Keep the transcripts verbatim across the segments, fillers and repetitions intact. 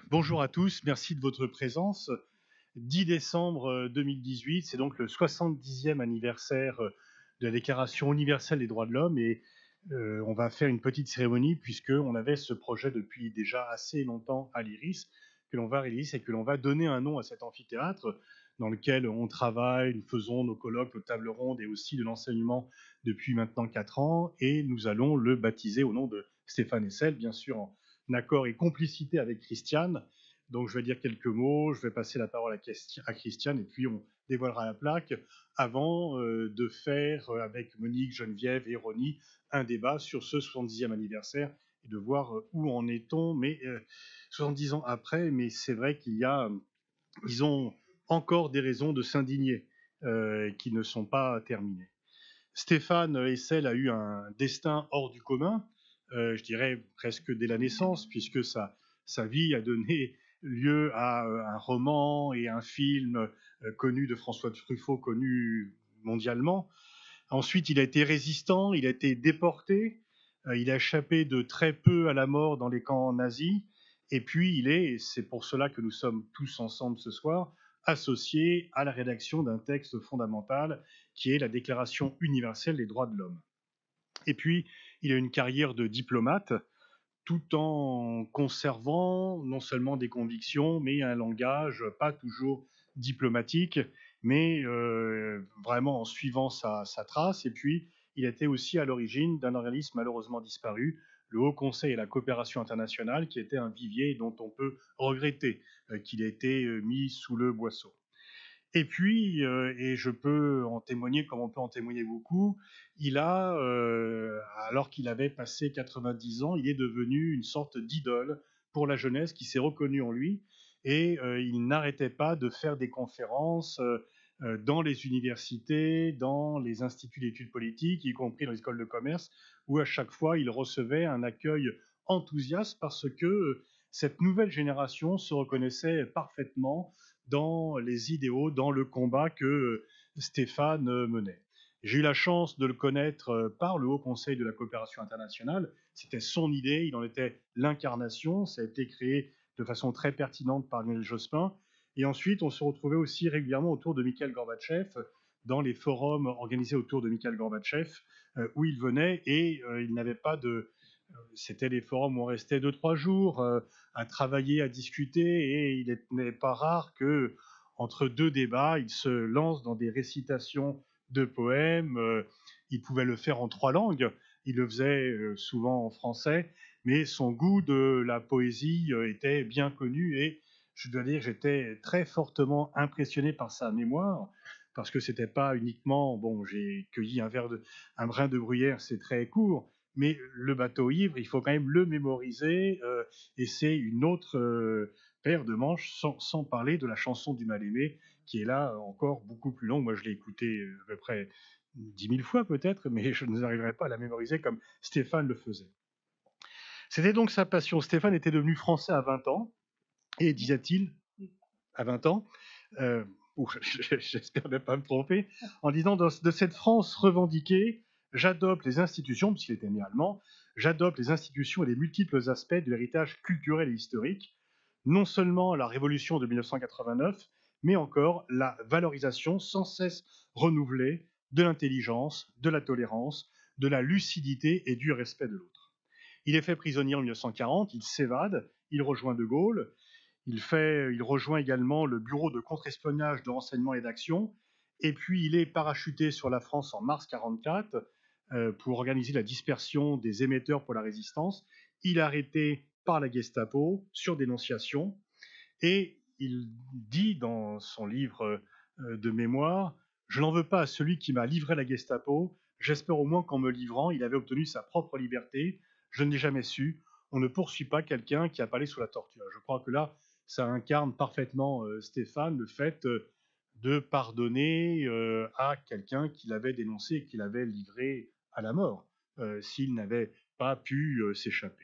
Bonjour à tous, merci de votre présence. dix décembre deux mille dix-huit, c'est donc le soixante-dixième anniversaire de la Déclaration universelle des droits de l'homme et euh, on va faire une petite cérémonie puisqu'on avait ce projet depuis déjà assez longtemps à l'Iris, que l'on va réaliser et que l'on va donner un nom à cet amphithéâtre dans lequel on travaille, nous faisons nos colloques, nos tables rondes et aussi de l'enseignement depuis maintenant quatre ans et nous allons le baptiser au nom de Stéphane Hessel, bien sûr en accord et complicité avec Christiane. Donc je vais dire quelques mots, je vais passer la parole à Christiane et puis on dévoilera la plaque avant euh, de faire euh, avec Monique, Geneviève et Ronnie un débat sur ce soixante-dixième anniversaire et de voir où en est-on, mais euh, soixante-dix ans après, mais c'est vrai qu'il y a, ils ont encore des raisons de s'indigner euh, qui ne sont pas terminées. Stéphane Hessel a eu un destin hors du commun, euh, je dirais presque dès la naissance, puisque sa, sa vie a donné lieu à un roman et un film euh, connu de François Truffaut, connu mondialement. Ensuite, il a été résistant, il a été déporté, euh, il a échappé de très peu à la mort dans les camps nazis, et puis il est, et c'est pour cela que nous sommes tous ensemble ce soir, associé à la rédaction d'un texte fondamental qui est la Déclaration universelle des droits de l'homme. Et puis, il a une carrière de diplomate, tout en conservant non seulement des convictions, mais un langage pas toujours diplomatique, mais euh, vraiment en suivant sa, sa trace. Et puis, il était aussi à l'origine d'un organisme malheureusement disparu, le Haut Conseil à la coopération internationale, qui était un vivier dont on peut regretter euh, qu'il ait été mis sous le boisseau. Et puis, euh, et je peux en témoigner comme on peut en témoigner beaucoup, il a, euh, alors qu'il avait passé quatre-vingt-dix ans, il est devenu une sorte d'idole pour la jeunesse qui s'est reconnue en lui et euh, il n'arrêtait pas de faire des conférences euh, dans les universités, dans les instituts d'études politiques, y compris dans les écoles de commerce, où à chaque fois il recevait un accueil enthousiaste parce que euh, cette nouvelle génération se reconnaissait parfaitement dans les idéaux, dans le combat que Stéphane menait. J'ai eu la chance de le connaître par le Haut Conseil de la coopération internationale. C'était son idée, il en était l'incarnation. Ça a été créé de façon très pertinente par Lionel Jospin. Et ensuite, on se retrouvait aussi régulièrement autour de Mikhail Gorbatchev, dans les forums organisés autour de Mikhail Gorbatchev, où il venait et il n'avait pas de... C'était des forums où on restait deux, trois jours euh, à travailler, à discuter, et il n'est pas rare que, entre deux débats, il se lance dans des récitations de poèmes. Euh, il pouvait le faire en trois langues. Il le faisait euh, souvent en français, mais son goût de la poésie euh, était bien connu et je dois dire, j'étais très fortement impressionné par sa mémoire parce que c'était pas uniquement, bon, j'ai cueilli un verre de, un brin de bruyère, c'est très court, mais le bateau ivre, il faut quand même le mémoriser, euh, et c'est une autre euh, paire de manches, sans, sans parler de la chanson du mal-aimé, qui est là encore beaucoup plus longue. Moi, je l'ai écoutée à peu près dix mille fois peut-être, mais je n'arriverai pas à la mémoriser comme Stéphane le faisait. C'était donc sa passion. Stéphane était devenu français à vingt ans, et disait-il, à vingt ans, euh, j'espère ne pas me tromper, en disant de, de cette France revendiquée, j'adopte les institutions, puisqu'il était né allemand, j'adopte les institutions et les multiples aspects de l'héritage culturel et historique, non seulement la révolution de mille neuf cent quatre-vingt-neuf, mais encore la valorisation sans cesse renouvelée de l'intelligence, de la tolérance, de la lucidité et du respect de l'autre. Il est fait prisonnier en mille neuf cent quarante, il s'évade, il rejoint De Gaulle, il, fait, il rejoint également le bureau de contre-espionnage de renseignement et d'action, et puis il est parachuté sur la France en mars mille neuf cent quarante-quatre euh, pour organiser la dispersion des émetteurs pour la résistance. Il est arrêté par la Gestapo sur dénonciation, et il dit dans son livre euh, de mémoire « Je n'en veux pas à celui qui m'a livré la Gestapo, j'espère au moins qu'en me livrant, il avait obtenu sa propre liberté, je ne l'ai jamais su, on ne poursuit pas quelqu'un qui a parlé sous la torture. » Je crois que là, ça incarne parfaitement euh, Stéphane, le fait euh, de pardonner euh, à quelqu'un qui l'avait dénoncé et qui l'avait livré à la mort, euh, s'il n'avait pas pu euh, s'échapper.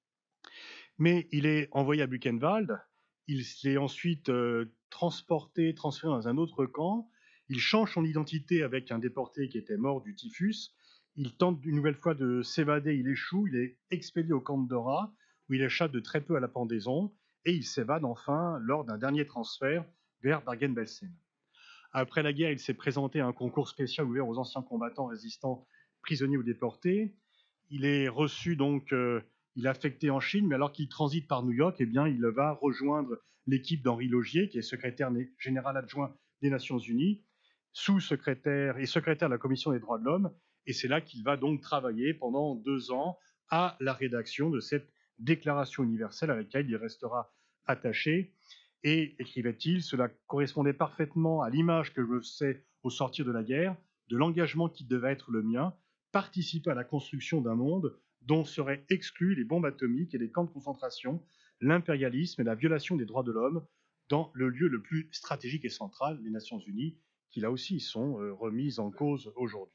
Mais il est envoyé à Buchenwald, il est ensuite euh, transporté, transféré dans un autre camp, il change son identité avec un déporté qui était mort du typhus, il tente une nouvelle fois de s'évader, il échoue, il est expédié au camp de Dora, où il échappe de très peu à la pendaison, et il s'évade enfin lors d'un dernier transfert vers Bergen-Belsen. Après la guerre, il s'est présenté à un concours spécial ouvert aux anciens combattants résistants, prisonniers ou déportés. Il est reçu donc, euh, il est affecté en Chine, mais alors qu'il transite par New York, eh bien, il va rejoindre l'équipe d'Henri Laugier, qui est secrétaire général adjoint des Nations Unies, sous-secrétaire et secrétaire de la Commission des droits de l'homme, et c'est là qu'il va donc travailler pendant deux ans à la rédaction de cette déclaration universelle à laquelle il restera attaché. Et, écrivait-il, cela correspondait parfaitement à l'image que je me faisais au sortir de la guerre, de l'engagement qui devait être le mien, participer à la construction d'un monde dont seraient exclus les bombes atomiques et les camps de concentration, l'impérialisme et la violation des droits de l'homme dans le lieu le plus stratégique et central, les Nations Unies, qui là aussi sont euh, remises en cause aujourd'hui.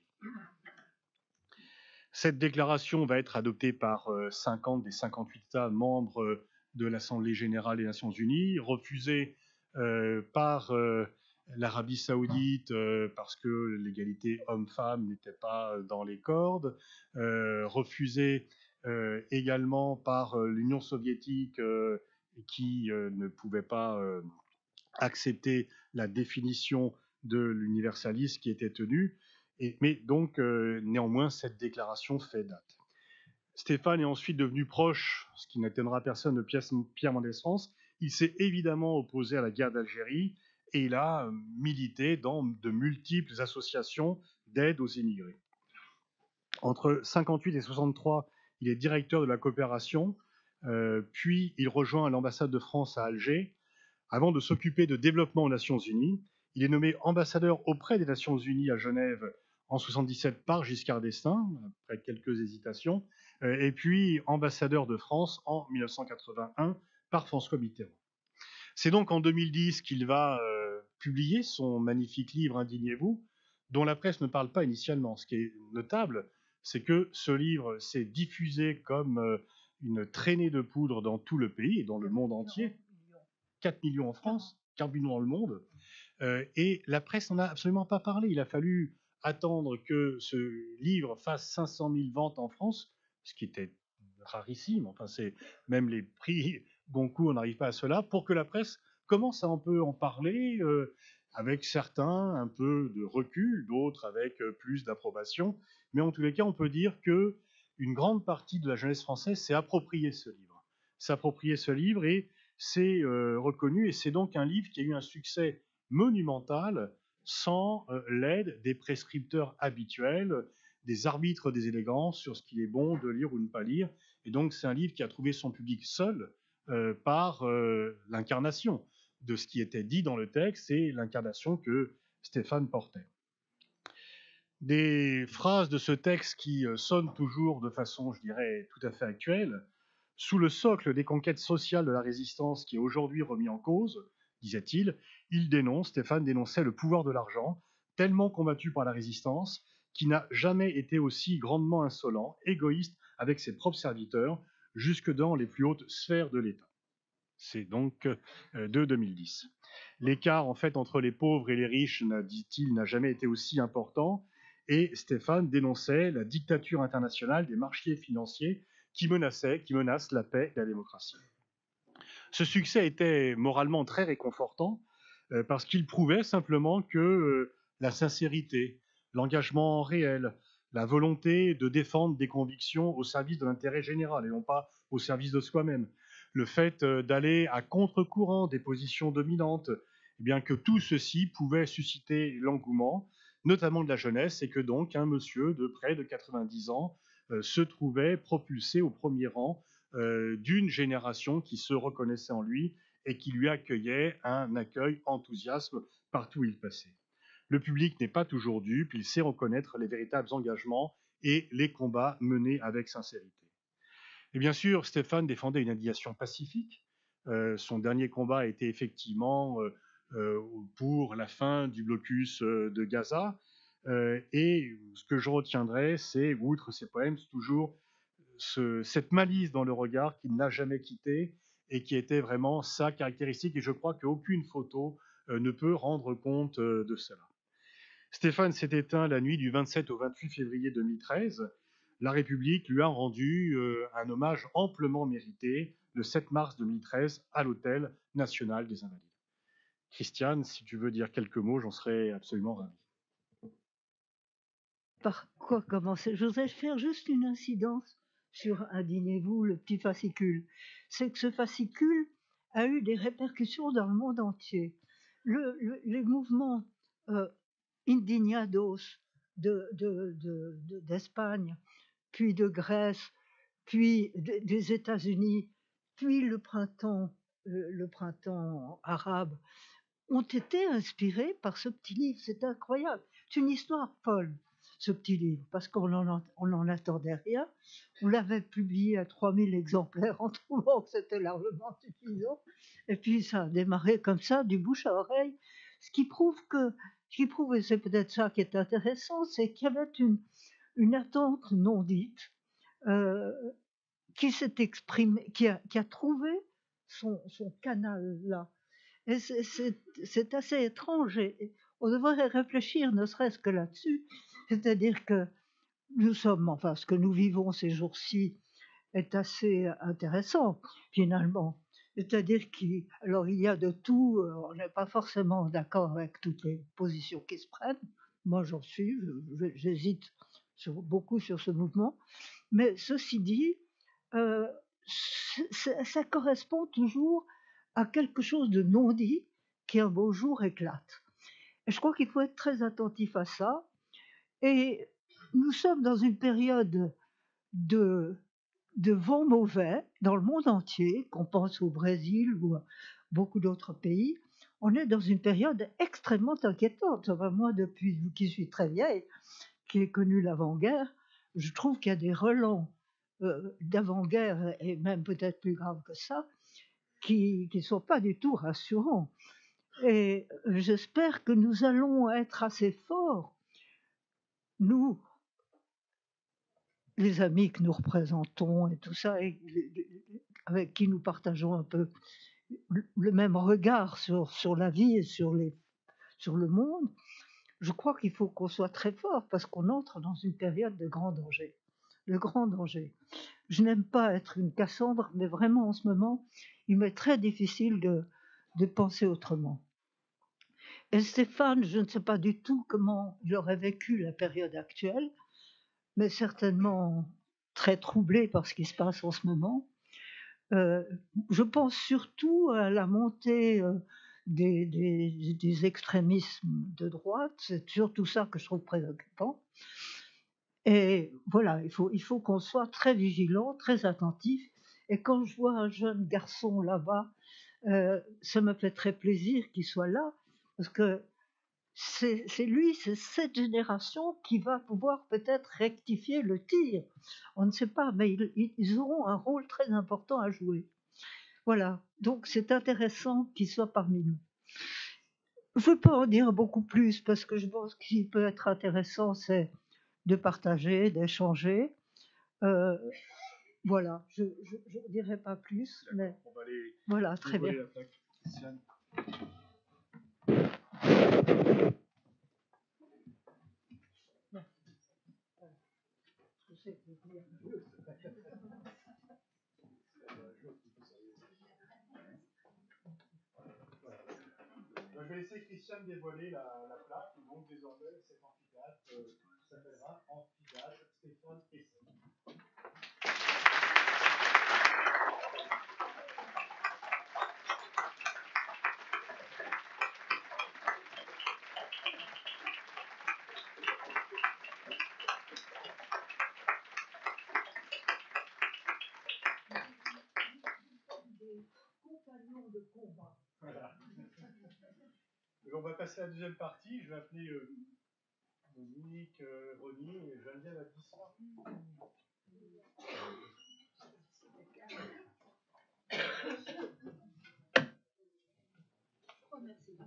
Cette déclaration va être adoptée par euh, cinquante des cinquante-huit États membres euh, de l'Assemblée générale des Nations Unies, refusée euh, par euh, l'Arabie saoudite euh, parce que l'égalité homme-femme n'était pas dans les cordes, euh, refusée euh, également par euh, l'Union soviétique euh, qui euh, ne pouvait pas euh, accepter la définition de l'universalisme qui était tenue. Et, mais donc, euh, néanmoins, cette déclaration fait date. Stéphane est ensuite devenu proche, ce qui n'étonnera personne, de Pierre Mendès France. Il s'est évidemment opposé à la guerre d'Algérie et il a milité dans de multiples associations d'aide aux immigrés. Entre cinquante-huit et soixante-trois, il est directeur de la coopération, euh, puis il rejoint l'ambassade de France à Alger. Avant de s'occuper de développement aux Nations Unies, il est nommé ambassadeur auprès des Nations Unies à Genève en soixante-dix-sept par Giscard d'Estaing, après quelques hésitations, et puis ambassadeur de France en mille neuf cent quatre-vingt-un par François Mitterrand. C'est donc en deux mille dix qu'il va euh, publier son magnifique livre Indignez-vous, dont la presse ne parle pas initialement. Ce qui est notable, c'est que ce livre s'est diffusé comme euh, une traînée de poudre dans tout le pays et dans le monde entier. quatre millions en France, quatre millions dans le monde, euh, et la presse n'en a absolument pas parlé. Il a fallu attendre que ce livre fasse cinq cent mille ventes en France, ce qui était rarissime, enfin c'est même les prix Goncourt, on n'arrive pas à cela, pour que la presse commence à un peu en parler, euh, avec certains un peu de recul, d'autres avec euh, plus d'approbation, mais en tous les cas on peut dire que une grande partie de la jeunesse française s'est approprié ce livre, s'est approprié ce livre et c'est euh, reconnu, et c'est donc un livre qui a eu un succès monumental sans euh, l'aide des prescripteurs habituels, des arbitres des élégances sur ce qu'il est bon de lire ou ne pas lire. Et donc c'est un livre qui a trouvé son public seul euh, par euh, l'incarnation de ce qui était dit dans le texte et l'incarnation que Stéphane portait. Des phrases de ce texte qui euh, sonnent toujours de façon, je dirais, tout à fait actuelle. Sous le socle des conquêtes sociales de la résistance qui est aujourd'hui remis en cause, disait-il, il dénonce, Stéphane dénonçait le pouvoir de l'argent, tellement combattu par la résistance, qui n'a jamais été aussi grandement insolent, égoïste avec ses propres serviteurs, jusque dans les plus hautes sphères de l'État. C'est donc euh, de deux mille dix. L'écart, en fait, entre les pauvres et les riches, dit-il, n'a jamais été aussi important, et Stéphane dénonçait la dictature internationale des marchés financiers qui menaçait, qui menace la paix et la démocratie. Ce succès était moralement très réconfortant euh, parce qu'il prouvait simplement que euh, la sincérité, l'engagement réel, la volonté de défendre des convictions au service de l'intérêt général et non pas au service de soi-même, le fait euh, d'aller à contre-courant des positions dominantes, eh bien que tout ceci pouvait susciter l'engouement, notamment de la jeunesse, et que donc un monsieur de près de quatre-vingt-dix ans euh, se trouvait propulsé au premier rang euh, d'une génération qui se reconnaissait en lui et qui lui accueillait un accueil enthousiasme partout où il passait. Le public n'est pas toujours dupe, il sait reconnaître les véritables engagements et les combats menés avec sincérité. Et bien sûr, Stéphane défendait une indignation pacifique. Euh, son dernier combat a été effectivement euh, euh, pour la fin du blocus euh, de Gaza. Euh, et ce que je retiendrai, c'est, outre ses poèmes, c'est toujours ce, cette malice dans le regard qu'il n'a jamais quitté et qui était vraiment sa caractéristique. Et je crois qu'aucune photo euh, ne peut rendre compte euh, de cela. Stéphane s'est éteint la nuit du vingt-sept au vingt-huit février deux mille treize la République lui a rendu euh, un hommage amplement mérité le sept mars deux mille treize à l'Hôtel national des Invalides. Christiane, si tu veux dire quelques mots, j'en serais absolument ravi. Par quoi commencer? Je voudrais faire juste une incidence sur Indignez-vous, le petit fascicule. C'est que ce fascicule a eu des répercussions dans le monde entier. Le, le, les mouvements euh, indignados de, de, de, de, d'Espagne, puis de Grèce, puis de, des États-Unis, puis le printemps, le, le printemps arabe, ont été inspirés par ce petit livre. C'est incroyable. C'est une histoire folle, ce petit livre, parce qu'on n'en attendait rien. On l'avait publié à trois mille exemplaires en trouvant que c'était largement suffisant. Et puis ça a démarré comme ça, du bouche à oreille. Ce qui prouve que, ce qui prouve, et c'est peut-être ça qui est intéressant, c'est qu'il y avait une, une attente non dite euh, qui s'est exprimée, qui a, qui a trouvé son, son canal là. Et c'est assez étrange et on devrait réfléchir ne serait-ce que là-dessus. C'est-à-dire que nous sommes, enfin ce que nous vivons ces jours-ci est assez intéressant finalement. C'est-à-dire qu'il alors il y a de tout, on n'est pas forcément d'accord avec toutes les positions qui se prennent. Moi j'en suis, j'hésite sur, beaucoup sur ce mouvement. Mais ceci dit, euh, ça correspond toujours à quelque chose de non dit qui un beau jour éclate. Et je crois qu'il faut être très attentif à ça. Et nous sommes dans une période de, de vent mauvais dans le monde entier, qu'on pense au Brésil ou à beaucoup d'autres pays. On est dans une période extrêmement inquiétante. Enfin, moi, depuis qui suis très vieille, qui ai connu l'avant-guerre, je trouve qu'il y a des relents euh, d'avant-guerre, et même peut-être plus grave que ça, qui ne sont pas du tout rassurants. Et j'espère que nous allons être assez forts, nous, les amis que nous représentons et tout ça, et avec qui nous partageons un peu le même regard sur, sur la vie et sur, les, sur le monde. Je crois qu'il faut qu'on soit très fort parce qu'on entre dans une période de grand danger. De grand danger. Je n'aime pas être une Cassandre, mais vraiment en ce moment, il m'est très difficile de, de penser autrement. Et Stéphane, je ne sais pas du tout comment il aurait vécu la période actuelle, mais certainement très troublé par ce qui se passe en ce moment. Euh, je pense surtout à la montée euh, des, des, des extrémismes de droite, c'est surtout ça que je trouve préoccupant. Et voilà, il faut, il faut qu'on soit très vigilant, très attentif. Et quand je vois un jeune garçon là-bas, euh, ça me fait très plaisir qu'il soit là, parce que c'est lui, c'est cette génération qui va pouvoir peut-être rectifier le tir. On ne sait pas, mais ils, ils auront un rôle très important à jouer. Voilà, donc c'est intéressant qu'ils soient parmi nous. Je ne veux pas en dire beaucoup plus, parce que je pense qu'il peut être intéressant, c'est de partager, d'échanger. Euh, voilà, je ne dirai pas plus, mais on va aller voilà, très bien. La plaque, Christiane. Je vais laisser Christiane dévoiler la, la plaque. Donc désormais, cet amphithéâtre euh, s'appellera Amphithéâtre Stéphane Hessel. Compagnons de combat. Voilà. On va passer à la deuxième partie. Je vais appeler euh, Monique, euh, Ronnie et Geneviève a disparu. Oh, merci.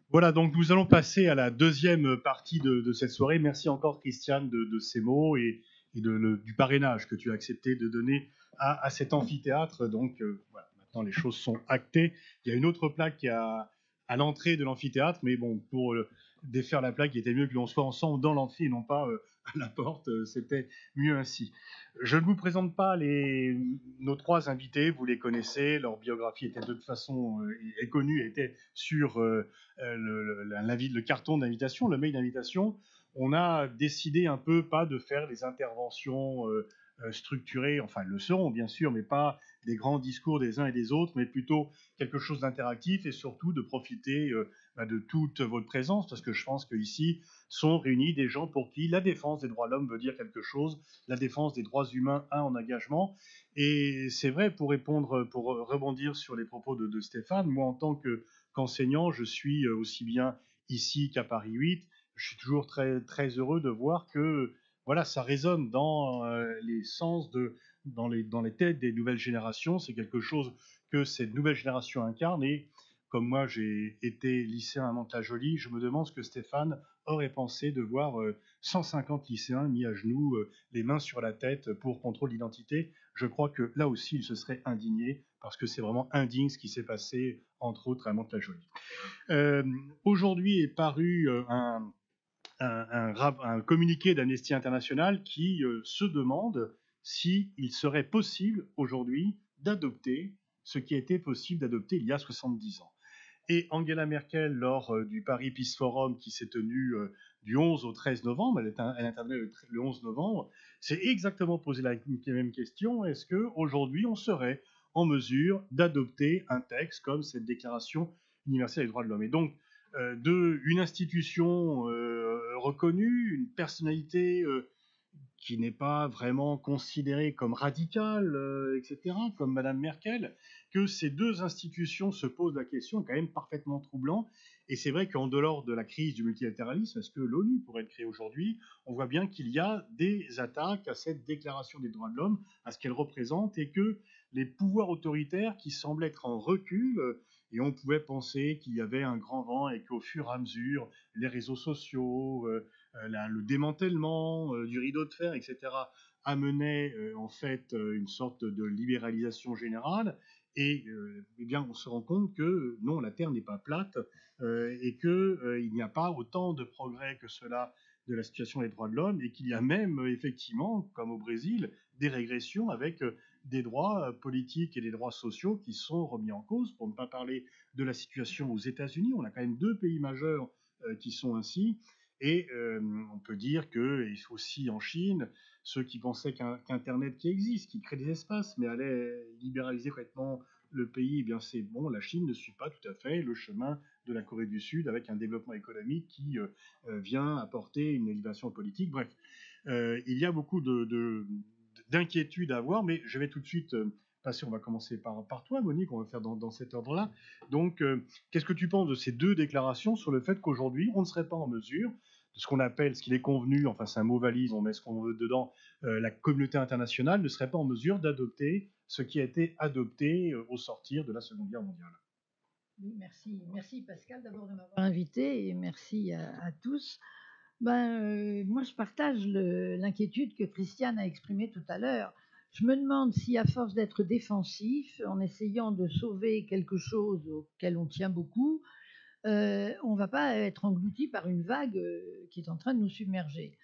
Voilà, donc nous allons passer à la deuxième partie de, de cette soirée. Merci encore, Christiane, de, de ces mots et, et de, le, du parrainage que tu as accepté de donner à, à cet amphithéâtre. Donc euh, voilà, maintenant les choses sont actées. Il y a une autre plaque qui est à, à l'entrée de l'amphithéâtre, mais bon, pour euh, défaire la plaque, il était mieux que l'on soit ensemble dans l'amphi et non pas euh, à la porte. Euh, C'était mieux ainsi. Je ne vous présente pas les, nos trois invités, vous les connaissez, leur biographie était de toute façon euh, est connue, était sur euh, le, le, le carton d'invitation, le mail d'invitation. On a décidé un peu pas de faire des interventions euh, structurées, enfin elles le seront bien sûr, mais pas des grands discours des uns et des autres, mais plutôt quelque chose d'interactif et surtout de profiter euh, bah, de toute votre présence, parce que je pense qu'ici sont réunis des gens pour qui la défense des droits de l'homme veut dire quelque chose, la défense des droits humains, un en engagement. Et c'est vrai, pour répondre, pour rebondir sur les propos de, de Stéphane, moi en tant que, qu'enseignant, je suis aussi bien ici qu'à Paris huit, je suis toujours très, très heureux de voir que voilà, ça résonne dans euh, les sens de, dans les, dans les têtes des nouvelles générations. C'est quelque chose que cette nouvelle génération incarne. Et comme moi, j'ai été lycéen à Mantes-la-Jolie, je me demande ce que Stéphane aurait pensé de voir euh, cent cinquante lycéens mis à genoux, euh, les mains sur la tête pour contrôle d'identité. Je crois que là aussi, il se serait indigné, parce que c'est vraiment indigne ce qui s'est passé, entre autres, à Mantes-la-Jolie. Euh, Aujourd'hui est paru euh, un, un, un, un communiqué d'Amnesty International qui euh, se demande s'il serait possible aujourd'hui d'adopter ce qui a été possible d'adopter il y a soixante-dix ans. Et Angela Merkel, lors euh, du Paris Peace Forum qui s'est tenu euh, du onze au treize novembre, elle, est un, elle intervenait le, le onze novembre, s'est exactement posé la, la même question, est-ce qu'aujourd'hui on serait en mesure d'adopter un texte comme cette Déclaration universelle des droits de l'homme? Et donc, euh, de, une institution euh, reconnue, une personnalité euh, qui n'est pas vraiment considérée comme radicale, euh, et cetera, comme Madame Merkel, que ces deux institutions se posent la question est quand même parfaitement troublant. Et c'est vrai qu'en dehors de la crise du multilatéralisme, est-ce que l'ONU pourrait être créée aujourd'hui? On voit bien qu'il y a des attaques à cette déclaration des droits de l'homme, à ce qu'elle représente, et que les pouvoirs autoritaires qui semblent être en recul, et on pouvait penser qu'il y avait un grand vent et qu'au fur et à mesure, les réseaux sociaux, euh, la, le démantèlement euh, du rideau de fer, et cetera, amenait euh, en fait euh, une sorte de libéralisation générale. Et euh, eh bien, on se rend compte que non, la Terre n'est pas plate euh, et qu'il euh, n'y a pas autant de progrès que cela de la situation des droits de l'homme et qu'il y a même euh, effectivement, comme au Brésil, des régressions avec euh, des droits politiques et des droits sociaux qui sont remis en cause. Pour ne pas parler de la situation aux États-Unis, on a quand même deux pays majeurs euh, qui sont ainsi. Et euh, on peut dire que, et aussi en Chine, ceux qui pensaient qu'Internet qui existe, qui crée des espaces, mais allait libéraliser complètement le pays, eh bien c'est bon, la Chine ne suit pas tout à fait le chemin de la Corée du Sud avec un développement économique qui euh, vient apporter une élévation politique. Bref, euh, il y a beaucoup de, de, d'inquiétudes à avoir, mais je vais tout de suite euh, passer, on va commencer par, par toi, Monique, on va faire dans, dans cet ordre-là. Donc, euh, qu'est-ce que tu penses de ces deux déclarations sur le fait qu'aujourd'hui, on ne serait pas en mesure de ce qu'on appelle, ce qu'il est convenu, enfin c'est un mot valise, on met ce qu'on veut dedans, euh, la communauté internationale ne serait pas en mesure d'adopter ce qui a été adopté euh, au sortir de la Seconde Guerre mondiale? Oui, merci, merci Pascal d'abord de m'avoir invité et merci à, à tous. Ben, euh, moi, je partage l'inquiétude que Christiane a exprimée tout à l'heure. Je me demande si, à force d'être défensif, en essayant de sauver quelque chose auquel on tient beaucoup, euh, on ne va pas être englouti par une vague euh, qui est en train de nous submerger.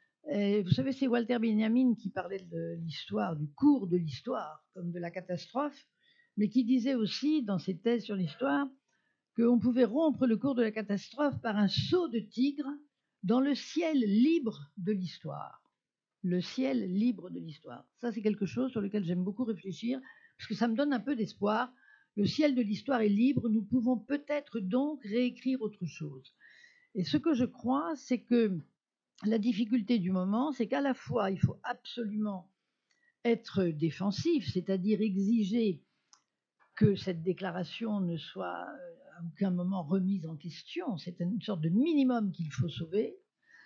Et vous savez, c'est Walter Benjamin qui parlait de l'histoire, du cours de l'histoire, comme de la catastrophe, mais qui disait aussi, dans ses thèses sur l'histoire, qu'on pouvait rompre le cours de la catastrophe par un saut de tigre dans le ciel libre de l'histoire. Le ciel libre de l'histoire. Ça, c'est quelque chose sur lequel j'aime beaucoup réfléchir, parce que ça me donne un peu d'espoir. Le ciel de l'histoire est libre, nous pouvons peut-être donc réécrire autre chose. Et ce que je crois, c'est que la difficulté du moment, c'est qu'à la fois, il faut absolument être défensif, c'est-à-dire exiger que cette déclaration ne soit à aucun moment remise en question. C'est une sorte de minimum qu'il faut sauver.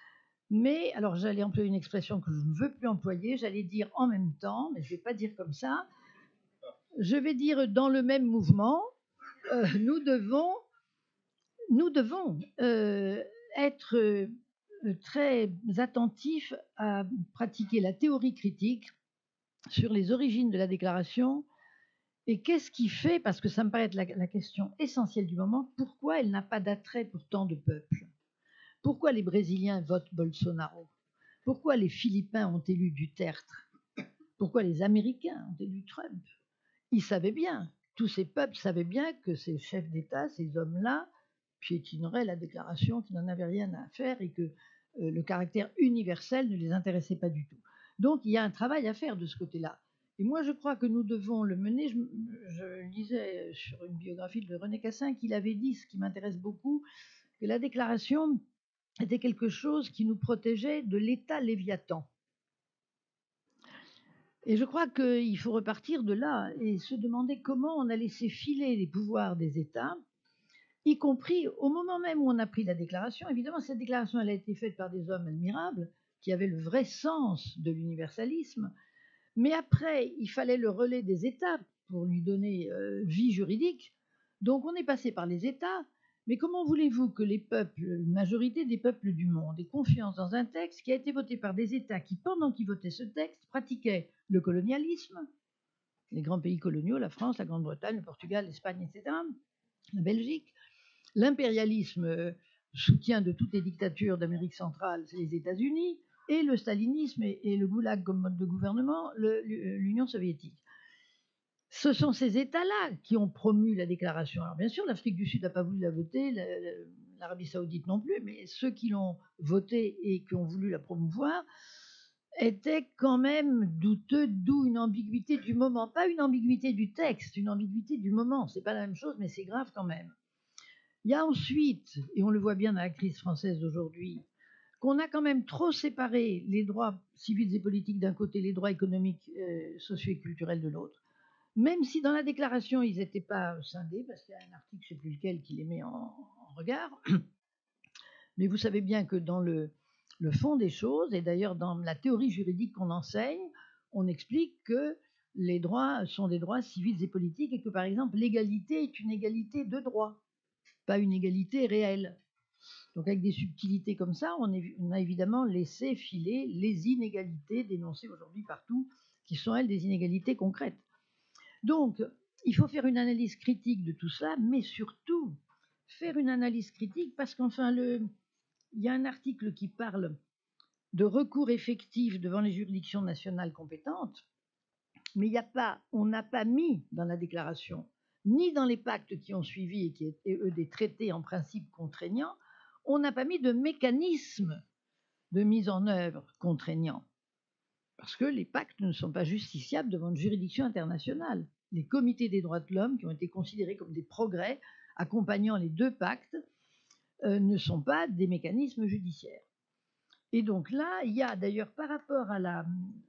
Mais, alors j'allais employer une expression que je ne veux plus employer, j'allais dire en même temps, mais je ne vais pas dire comme ça. Je vais dire dans le même mouvement, euh, nous devons nous devons euh, être euh, très attentifs à pratiquer la théorie critique sur les origines de la déclaration et qu'est-ce qui fait, parce que ça me paraît être la, la question essentielle du moment, pourquoi elle n'a pas d'attrait pour tant de peuples? Pourquoi les Brésiliens votent Bolsonaro? Pourquoi les Philippins ont élu Duterte? Pourquoi les Américains ont élu Trump? Ils savaient bien, tous ces peuples savaient bien que ces chefs d'État, ces hommes-là, piétineraient la déclaration, qu'ils n'en avaient rien à faire et que euh, le caractère universel ne les intéressait pas du tout. Donc il y a un travail à faire de ce côté-là. Et moi je crois que nous devons le mener. Je, je lisais sur une biographie de René Cassin qu'il avait dit, ce qui m'intéresse beaucoup, que la déclaration était quelque chose qui nous protégeait de l'État léviathan. Et je crois qu'il faut repartir de là et se demander comment on a laissé filer les pouvoirs des États, y compris au moment même où on a pris la déclaration. Évidemment, cette déclaration, elle a été faite par des hommes admirables, qui avaient le vrai sens de l'universalisme, mais après, il fallait le relais des États pour lui donner euh, vie juridique. Donc on est passé par les États, mais comment voulez-vous que les peuples, une majorité des peuples du monde, aient confiance dans un texte qui a été voté par des États qui, pendant qu'ils votaient ce texte, pratiquaient le colonialisme, les grands pays coloniaux, la France, la Grande-Bretagne, le Portugal, l'Espagne, et cetera, la Belgique, l'impérialisme, euh, soutien de toutes les dictatures d'Amérique centrale, c'est les États-Unis, et le stalinisme et, et le goulag comme mode de gouvernement, l'Union soviétique. Ce sont ces États-là qui ont promu la déclaration. Alors bien sûr, l'Afrique du Sud n'a pas voulu la voter, l'Arabie saoudite non plus, mais ceux qui l'ont votée et qui ont voulu la promouvoir étaient quand même douteux, d'où une ambiguïté du moment. Pas une ambiguïté du texte, une ambiguïté du moment. C'est pas la même chose, mais c'est grave quand même. Il y a ensuite, et on le voit bien dans la crise française d'aujourd'hui, qu'on a quand même trop séparé les droits civils et politiques d'un côté, les droits économiques, euh, sociaux et culturels de l'autre. Même si dans la déclaration, ils n'étaient pas scindés, parce qu'il y a un article, je ne sais plus lequel, qui les met en, en regard. Mais vous savez bien que dans le, le fond des choses, et d'ailleurs dans la théorie juridique qu'on enseigne, on explique que les droits sont des droits civils et politiques et que, par exemple, l'égalité est une égalité de droit, pas une égalité réelle. Donc avec des subtilités comme ça, on, est, on a évidemment laissé filer les inégalités dénoncées aujourd'hui partout, qui sont, elles, des inégalités concrètes. Donc, il faut faire une analyse critique de tout ça, mais surtout faire une analyse critique parce qu'enfin, le, il y a un article qui parle de recours effectif devant les juridictions nationales compétentes, mais il y a pas, on n'a pas mis dans la déclaration, ni dans les pactes qui ont suivi et qui étaient, eux, des traités en principe contraignants, on n'a pas mis de mécanisme de mise en œuvre contraignant. Parce que les pactes ne sont pas justiciables devant une juridiction internationale. Les comités des droits de l'homme, qui ont été considérés comme des progrès accompagnant les deux pactes, euh, ne sont pas des mécanismes judiciaires. Et donc là, il y a d'ailleurs par rapport à la,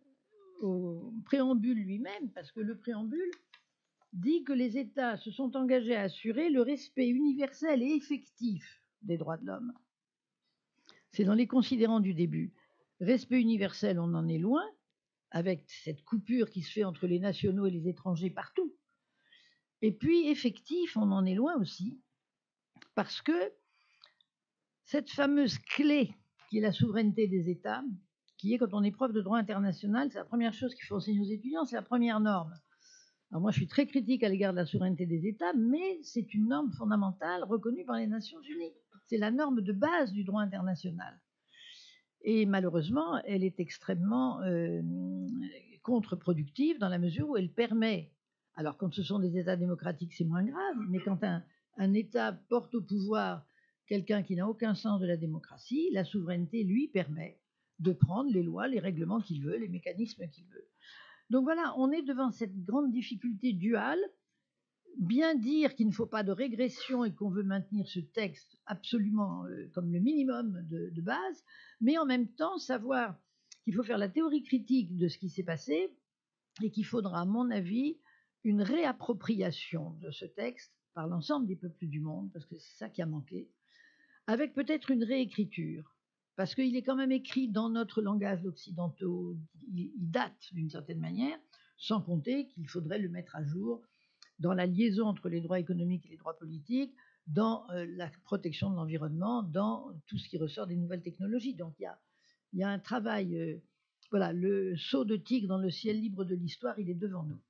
au préambule lui-même, parce que le préambule dit que les États se sont engagés à assurer le respect universel et effectif des droits de l'homme. C'est dans les considérants du début. Respect universel, on en est loin, avec cette coupure qui se fait entre les nationaux et les étrangers partout. Et puis, effectif, on en est loin aussi, parce que cette fameuse clé qui est la souveraineté des États, qui est, quand on est prof de droit international, c'est la première chose qu'il faut enseigner aux étudiants, c'est la première norme. Alors moi, je suis très critique à l'égard de la souveraineté des États, mais c'est une norme fondamentale reconnue par les Nations Unies. C'est la norme de base du droit international. Et malheureusement, elle est extrêmement euh, contre-productive dans la mesure où elle permet, alors quand ce sont des États démocratiques, c'est moins grave, mais quand un, un État porte au pouvoir quelqu'un qui n'a aucun sens de la démocratie, la souveraineté lui permet de prendre les lois, les règlements qu'il veut, les mécanismes qu'il veut. Donc voilà, on est devant cette grande difficulté duale. Bien dire qu'il ne faut pas de régression et qu'on veut maintenir ce texte absolument euh, comme le minimum de, de base, mais en même temps savoir qu'il faut faire la théorie critique de ce qui s'est passé et qu'il faudra, à mon avis, une réappropriation de ce texte par l'ensemble des peuples du monde, parce que c'est ça qui a manqué, avec peut-être une réécriture, parce qu'il est quand même écrit dans notre langage occidentaux, il, il date d'une certaine manière, sans compter qu'il faudrait le mettre à jour dans la liaison entre les droits économiques et les droits politiques, dans euh, la protection de l'environnement, dans tout ce qui ressort des nouvelles technologies. Donc il y a, il y a un travail, euh, voilà, le saut de tigre dans le ciel libre de l'histoire, il est devant nous.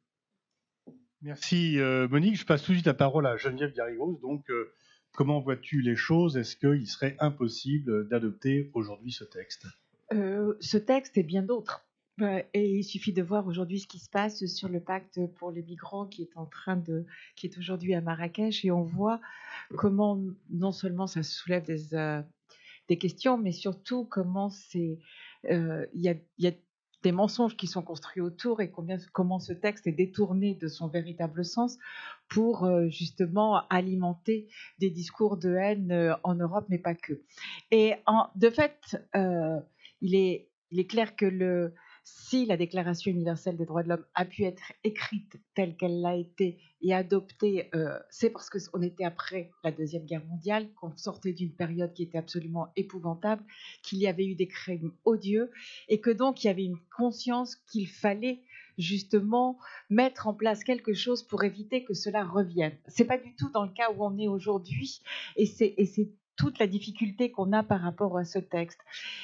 Merci euh, Monique. Je passe tout de suite la parole à Geneviève Garrigos. Donc, euh, comment vois-tu les choses? Est-ce qu'il serait impossible d'adopter aujourd'hui ce texte? euh, Ce texte et bien d'autres. Euh, et il suffit de voir aujourd'hui ce qui se passe sur le pacte pour les migrants qui est en train de, qui est aujourd'hui à Marrakech, et on voit comment non seulement ça soulève des, euh, des questions, mais surtout comment c'est, euh, il y a, il y a des mensonges qui sont construits autour, et combien, comment ce texte est détourné de son véritable sens pour euh, justement alimenter des discours de haine euh, en Europe, mais pas que. Et en, de fait, euh, il est, il est clair que le, si la Déclaration universelle des droits de l'homme a pu être écrite telle qu'elle l'a été et adoptée, euh, c'est parce qu'on était après la Deuxième Guerre mondiale, qu'on sortait d'une période qui était absolument épouvantable, qu'il y avait eu des crimes odieux, et que donc il y avait une conscience qu'il fallait justement mettre en place quelque chose pour éviter que cela revienne. C'est pas du tout dans le cas où on est aujourd'hui, et c'est, et c'est toute la difficulté qu'on a par rapport à ce texte.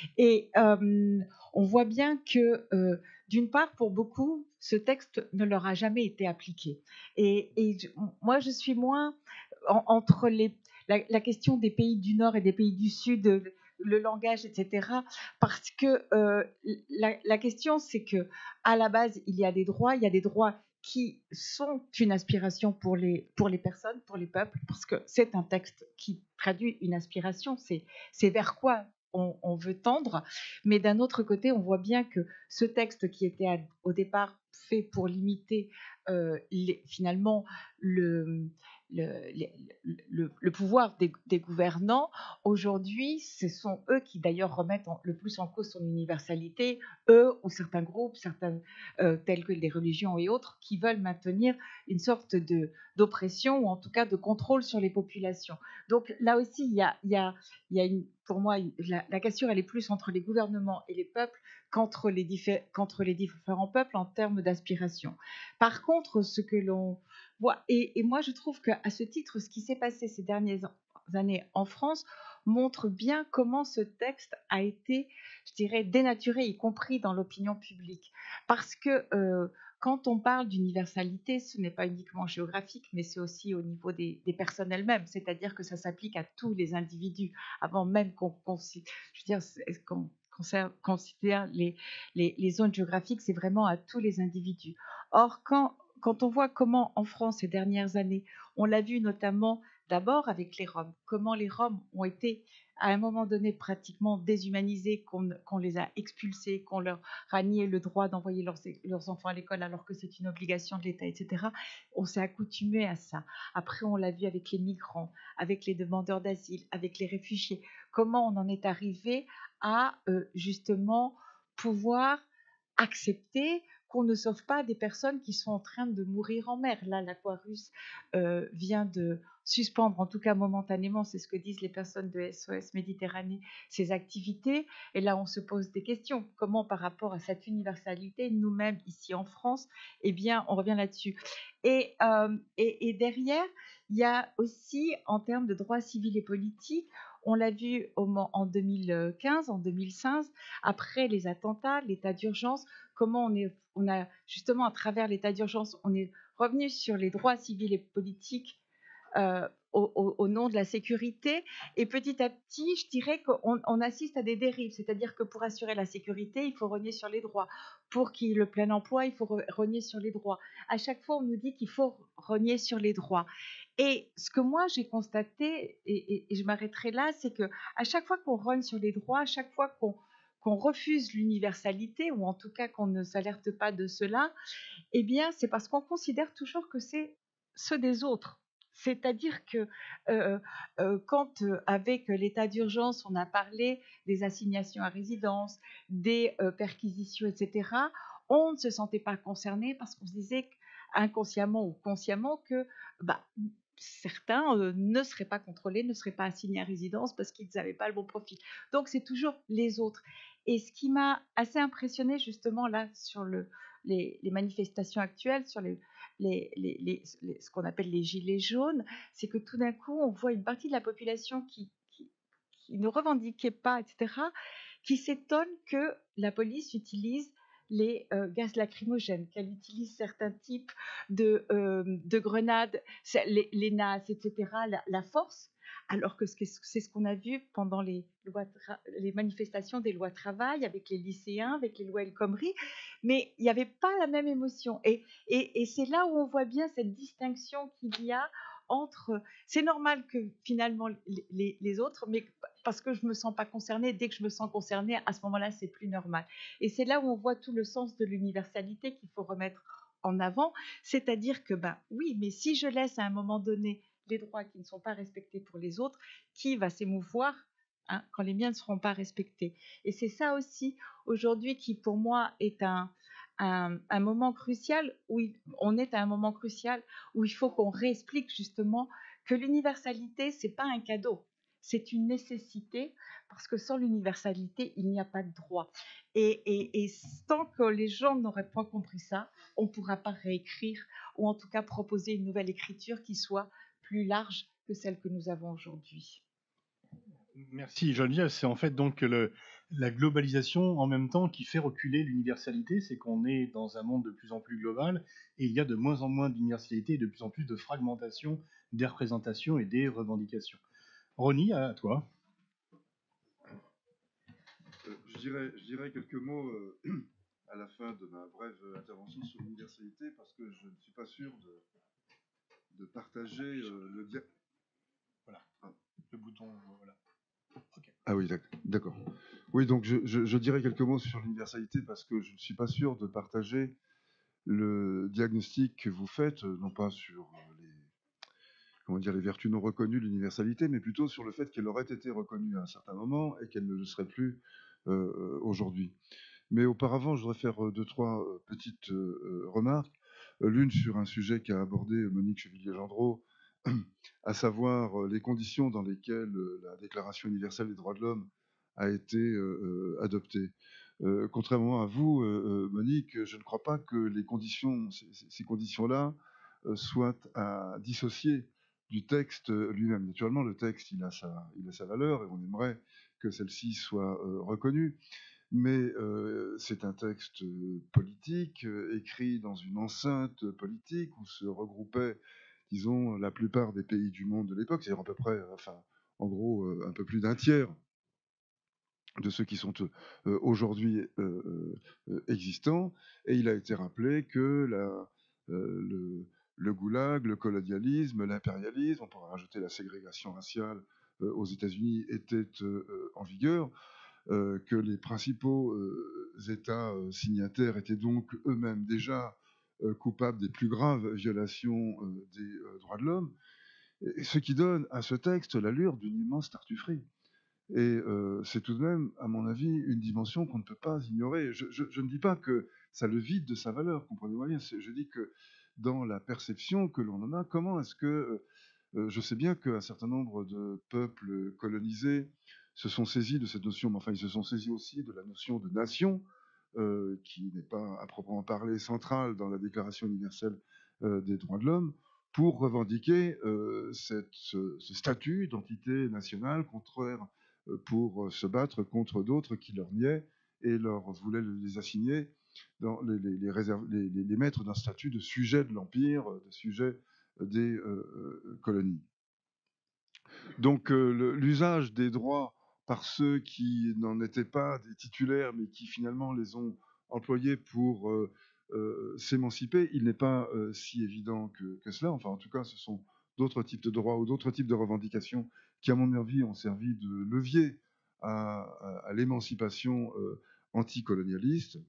Et euh, on voit bien que, euh, d'une part, pour beaucoup, ce texte ne leur a jamais été appliqué. Et, et je, moi, je suis moins en, entre les, la, la question des pays du Nord et des pays du Sud, le langage, et cetera. Parce que euh, la, la question, c'est que à la base, il y a des droits, il y a des droits qui sont une aspiration pour les, pour les personnes, pour les peuples, parce que c'est un texte qui traduit une aspiration, c'est, c'est vers quoi on, on veut tendre. Mais d'un autre côté, on voit bien que ce texte qui était à, au départ fait pour limiter euh, les, finalement le, le, le, le pouvoir des, des gouvernants, aujourd'hui, ce sont eux qui d'ailleurs remettent en, le plus en cause son universalité, eux ou certains groupes, certains, euh, tels que les religions et autres, qui veulent maintenir une sorte de, d'oppression, ou en tout cas de contrôle sur les populations. Donc là aussi, il y a, il y a, il y a une, pour moi, la, la cassure, elle est plus entre les gouvernements et les peuples qu'entre les, diffé- qu'entre les différents peuples en termes d'aspiration. Par contre, ce que l'on voit, et, et moi je trouve qu'à ce titre, ce qui s'est passé ces dernières années en France montre bien comment ce texte a été, je dirais, dénaturé, y compris dans l'opinion publique. Parce que euh, quand on parle d'universalité, ce n'est pas uniquement géographique, mais c'est aussi au niveau des, des personnes elles-mêmes, c'est-à-dire que ça s'applique à tous les individus, avant même qu'on, qu'on je veux dire, qu'on considère les, les, les zones géographiques, c'est vraiment à tous les individus. Or, quand, quand on voit comment en France ces dernières années, on l'a vu notamment d'abord avec les Roms, comment les Roms ont été à un moment donné pratiquement déshumanisés, qu'on, qu'on les a expulsés, qu'on leur a nié le droit d'envoyer leurs, leurs enfants à l'école alors que c'est une obligation de l'État, et cetera. On s'est accoutumé à ça. Après, on l'a vu avec les migrants, avec les demandeurs d'asile, avec les réfugiés. Comment on en est arrivé à euh, justement pouvoir accepter qu'on ne sauve pas des personnes qui sont en train de mourir en mer. Là, l'Aquarius euh, vient de suspendre, en tout cas momentanément, c'est ce que disent les personnes de S O S Méditerranée, ses activités. Et là, on se pose des questions. Comment, par rapport à cette universalité, nous-mêmes, ici en France, eh bien, on revient là-dessus. Et, euh, et, et derrière, il y a aussi, en termes de droits civils et politiques, on l'a vu au, en deux mille quinze, en deux mille seize, après les attentats, l'état d'urgence, comment on, est, on a justement, à travers l'état d'urgence, on est revenu sur les droits civils et politiques euh, au, au, au nom de la sécurité. Et petit à petit, je dirais qu'on on assiste à des dérives, c'est-à-dire que pour assurer la sécurité, il faut renier sur les droits. Pour qu'il y ait le plein emploi, il faut renier sur les droits. À chaque fois, on nous dit qu'il faut renier sur les droits. Et ce que moi j'ai constaté, et, et, et je m'arrêterai là, c'est que à chaque fois qu'on rogne sur les droits, à chaque fois qu'on qu'on refuse l'universalité, ou en tout cas qu'on ne s'alerte pas de cela, eh bien c'est parce qu'on considère toujours que c'est ceux des autres. C'est-à-dire que euh, euh, quand euh, avec l'état d'urgence, on a parlé des assignations à résidence, des euh, perquisitions, et cetera, on ne se sentait pas concerné parce qu'on se disait inconsciemment ou consciemment que bah, certains euh, ne seraient pas contrôlés, ne seraient pas assignés à résidence parce qu'ils n'avaient pas le bon profil. Donc c'est toujours les autres. Et ce qui m'a assez impressionné justement là sur le, les, les manifestations actuelles, sur les, les, les, les, les, ce qu'on appelle les gilets jaunes, c'est que tout d'un coup, on voit une partie de la population qui, qui, qui ne revendiquait pas, et cetera, qui s'étonne que la police utilise les euh, gaz lacrymogènes, qu'elle utilise certains types de, euh, de grenades, les, les N A S, et cetera, la, la force, alors que c'est ce qu'on a vu pendant les, lois les manifestations des lois travail, avec les lycéens, avec les lois El Khomri, mais il n'y avait pas la même émotion. Et, et, et c'est là où on voit bien cette distinction qu'il y a entre... C'est normal que finalement les, les, les autres, mais parce que je ne me sens pas concernée, dès que je me sens concernée, à ce moment-là, c'est plus normal. Et c'est là où on voit tout le sens de l'universalité qu'il faut remettre en avant, c'est-à-dire que, ben oui, mais si je laisse à un moment donné les droits qui ne sont pas respectés pour les autres, qui va s'émouvoir hein, quand les miens ne seront pas respectés? Et c'est ça aussi, aujourd'hui, qui pour moi est un, un, un moment crucial, où il, on est à un moment crucial où il faut qu'on réexplique justement que l'universalité, ce n'est pas un cadeau, c'est une nécessité, parce que sans l'universalité, il n'y a pas de droit. Et, et, et tant que les gens n'auraient pas compris ça, on ne pourra pas réécrire, ou en tout cas proposer une nouvelle écriture qui soit plus large que celle que nous avons aujourd'hui. Merci Geneviève. C'est en fait donc le, la globalisation en même temps qui fait reculer l'universalité. C'est qu'on est dans un monde de plus en plus global et il y a de moins en moins d'universalité et de plus en plus de fragmentation des représentations et des revendications. Ronnie, à toi. Euh, je, dirais, je dirais quelques mots euh, à la fin de ma brève intervention sur l'universalité parce que je ne suis pas sûr de, de partager euh, le dia... Voilà, ah. Le bouton, voilà. Okay. Ah oui, d'accord. Oui, donc je, je, je dirais quelques mots sur l'universalité parce que je ne suis pas sûr de partager le diagnostic que vous faites, non pas sur les, comment dire, les vertus non reconnues de l'universalité, mais plutôt sur le fait qu'elle aurait été reconnue à un certain moment et qu'elle ne le serait plus euh, aujourd'hui. Mais auparavant, je voudrais faire deux, trois petites euh, remarques. L'une sur un sujet qu'a abordé Monique Chevillier-Gendreau, à savoir les conditions dans lesquelles la Déclaration universelle des droits de l'homme a été euh, adoptée. Euh, contrairement à vous, euh, Monique, je ne crois pas que les conditions, ces, ces conditions-là euh, soient à dissocier du texte lui-même. Naturellement, le texte, il a sa, il a sa valeur et on aimerait que celle-ci soit euh, reconnue. Mais euh, c'est un texte politique, euh, écrit dans une enceinte politique où se regroupaient, disons, la plupart des pays du monde de l'époque, c'est-à-dire à peu près, enfin, en gros, euh, un peu plus d'un tiers de ceux qui sont euh, aujourd'hui euh, euh, existants. Et il a été rappelé que la, euh, le, le goulag, le colonialisme, l'impérialisme, on pourrait rajouter la ségrégation raciale euh, aux États-Unis, étaient euh, en vigueur. Euh, que les principaux euh, États euh, signataires étaient donc eux-mêmes déjà euh, coupables des plus graves violations euh, des euh, droits de l'homme, et ce qui donne à ce texte l'allure d'une immense tartufferie. Et euh, c'est tout de même, à mon avis, une dimension qu'on ne peut pas ignorer. Je, je, je ne dis pas que ça le vide de sa valeur, comprenez-moi bien, je dis que dans la perception que l'on en a, comment est-ce que... Euh, je sais bien qu'un certain nombre de peuples colonisés se sont saisis de cette notion, mais enfin ils se sont saisis aussi de la notion de nation, euh, qui n'est pas à proprement parler centrale dans la Déclaration universelle euh, des droits de l'homme, pour revendiquer euh, cette, ce, ce statut d'entité nationale, contraire, euh, pour se battre contre d'autres qui leur niaient et leur voulaient les assigner, dans les, les, les, réserves, les, les mettre d'un statut de sujet de l'Empire, de sujet des euh, colonies. Donc euh, l'usage des droits par ceux qui n'en étaient pas des titulaires, mais qui finalement les ont employés pour euh, euh, s'émanciper, il n'est pas euh, si évident que, que cela. Enfin, en tout cas, ce sont d'autres types de droits ou d'autres types de revendications qui, à mon avis, ont servi de levier à, à, à l'émancipation euh, anticolonialiste.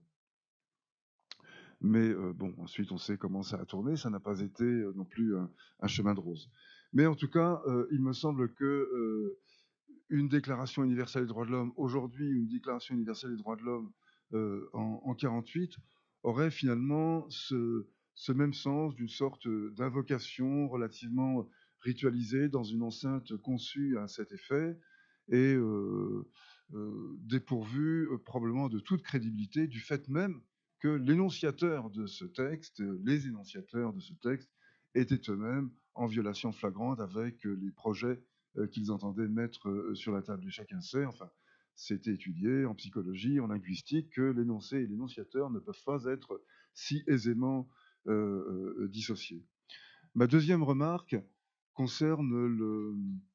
Mais euh, bon, ensuite, on sait comment ça a tourné. Ça n'a pas été euh, non plus un, un chemin de rose. Mais en tout cas, euh, il me semble que euh, une déclaration universelle des droits de l'homme, aujourd'hui, une déclaration universelle des droits de l'homme euh, en, en quarante-huit, aurait finalement ce, ce même sens d'une sorte d'invocation relativement ritualisée dans une enceinte conçue à cet effet et euh, euh, dépourvue euh, probablement de toute crédibilité du fait même que l'énonciateur de ce texte, les énonciateurs de ce texte, étaient eux-mêmes en violation flagrante avec les projets qu'ils entendaient mettre sur la table. Et chacun sait, enfin, c'était étudié en psychologie, en linguistique, que l'énoncé et l'énonciateur ne peuvent pas être si aisément euh, euh, dissociés. Ma deuxième remarque concerne le...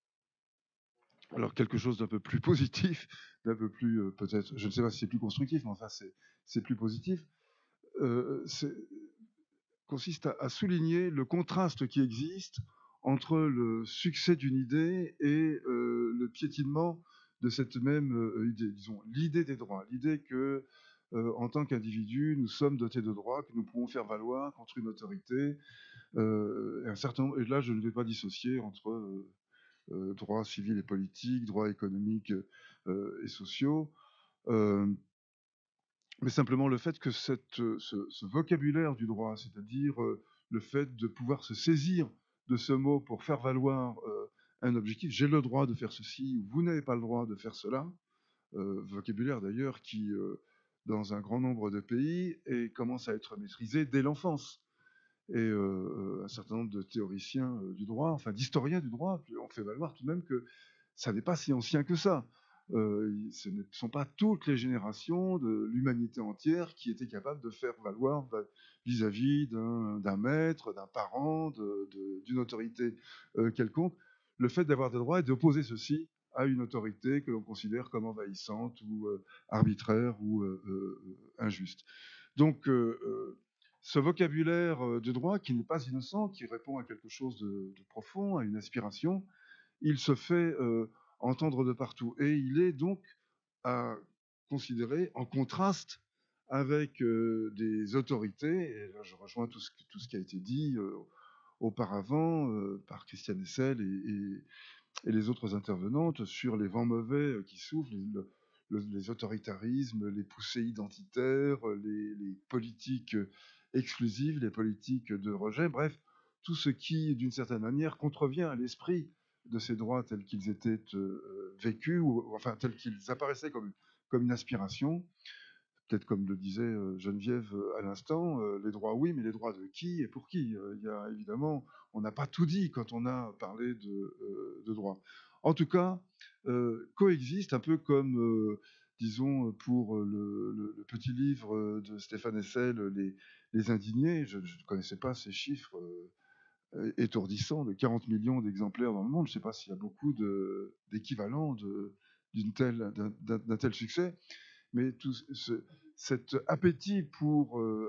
Alors, quelque chose d'un peu plus positif, d'un peu plus, euh, peut-être, je ne sais pas si c'est plus constructif, mais enfin, c'est plus positif. Euh, consiste à, à souligner le contraste qui existe entre le succès d'une idée et euh, le piétinement de cette même euh, idée, disons, l'idée des droits, l'idée que, euh, en tant qu'individu, nous sommes dotés de droits que nous pouvons faire valoir contre une autorité. Euh, et, un certain, et là, je ne vais pas dissocier entre euh, euh, droits civils et politiques, droits économiques euh, et sociaux. Euh, mais simplement le fait que cette, ce, ce vocabulaire du droit, c'est-à-dire euh, le fait de pouvoir se saisir de ce mot pour faire valoir euh, un objectif, j'ai le droit de faire ceci, ou vous n'avez pas le droit de faire cela, euh, vocabulaire d'ailleurs qui, euh, dans un grand nombre de pays, et commence à être maîtrisé dès l'enfance. Et euh, un certain nombre de théoriciens euh, du droit, enfin d'historiens du droit, ont fait valoir tout de même que ça n'est pas si ancien que ça. Euh, ce ne sont pas toutes les générations de l'humanité entière qui étaient capables de faire valoir vis-à-vis d'un maître, d'un parent, d'une autorité euh, quelconque, le fait d'avoir des droits et d'opposer ceci à une autorité que l'on considère comme envahissante ou euh, arbitraire ou euh, euh, injuste. Donc, euh, euh, ce vocabulaire de droit qui n'est pas innocent, qui répond à quelque chose de, de profond, à une aspiration, il se fait euh, entendre de partout. Et il est donc à considérer en contraste avec euh, des autorités, et là je rejoins tout ce, tout ce qui a été dit euh, auparavant euh, par Christiane Hessel et, et, et les autres intervenantes sur les vents mauvais qui soufflent, le, le, les autoritarismes, les poussées identitaires, les, les politiques exclusives, les politiques de rejet, bref, tout ce qui, d'une certaine manière, contrevient à l'esprit de ces droits tels qu'ils étaient euh, vécus, ou enfin tels qu'ils apparaissaient comme, comme une aspiration. Peut-être comme le disait euh, Geneviève euh, à l'instant, euh, les droits oui, mais les droits de qui et pour qui euh, il y a évidemment, on n'a pas tout dit quand on a parlé de, euh, de droits. En tout cas, euh, coexiste un peu comme, euh, disons, pour le, le, le petit livre de Stéphane Hessel, Les, les Indignés, je ne connaissais pas ces chiffres euh, étourdissants de quarante millions d'exemplaires dans le monde. Je ne sais pas s'il y a beaucoup d'équivalents d'un tel, d'un tel succès. Mais tout ce, cet appétit pour euh,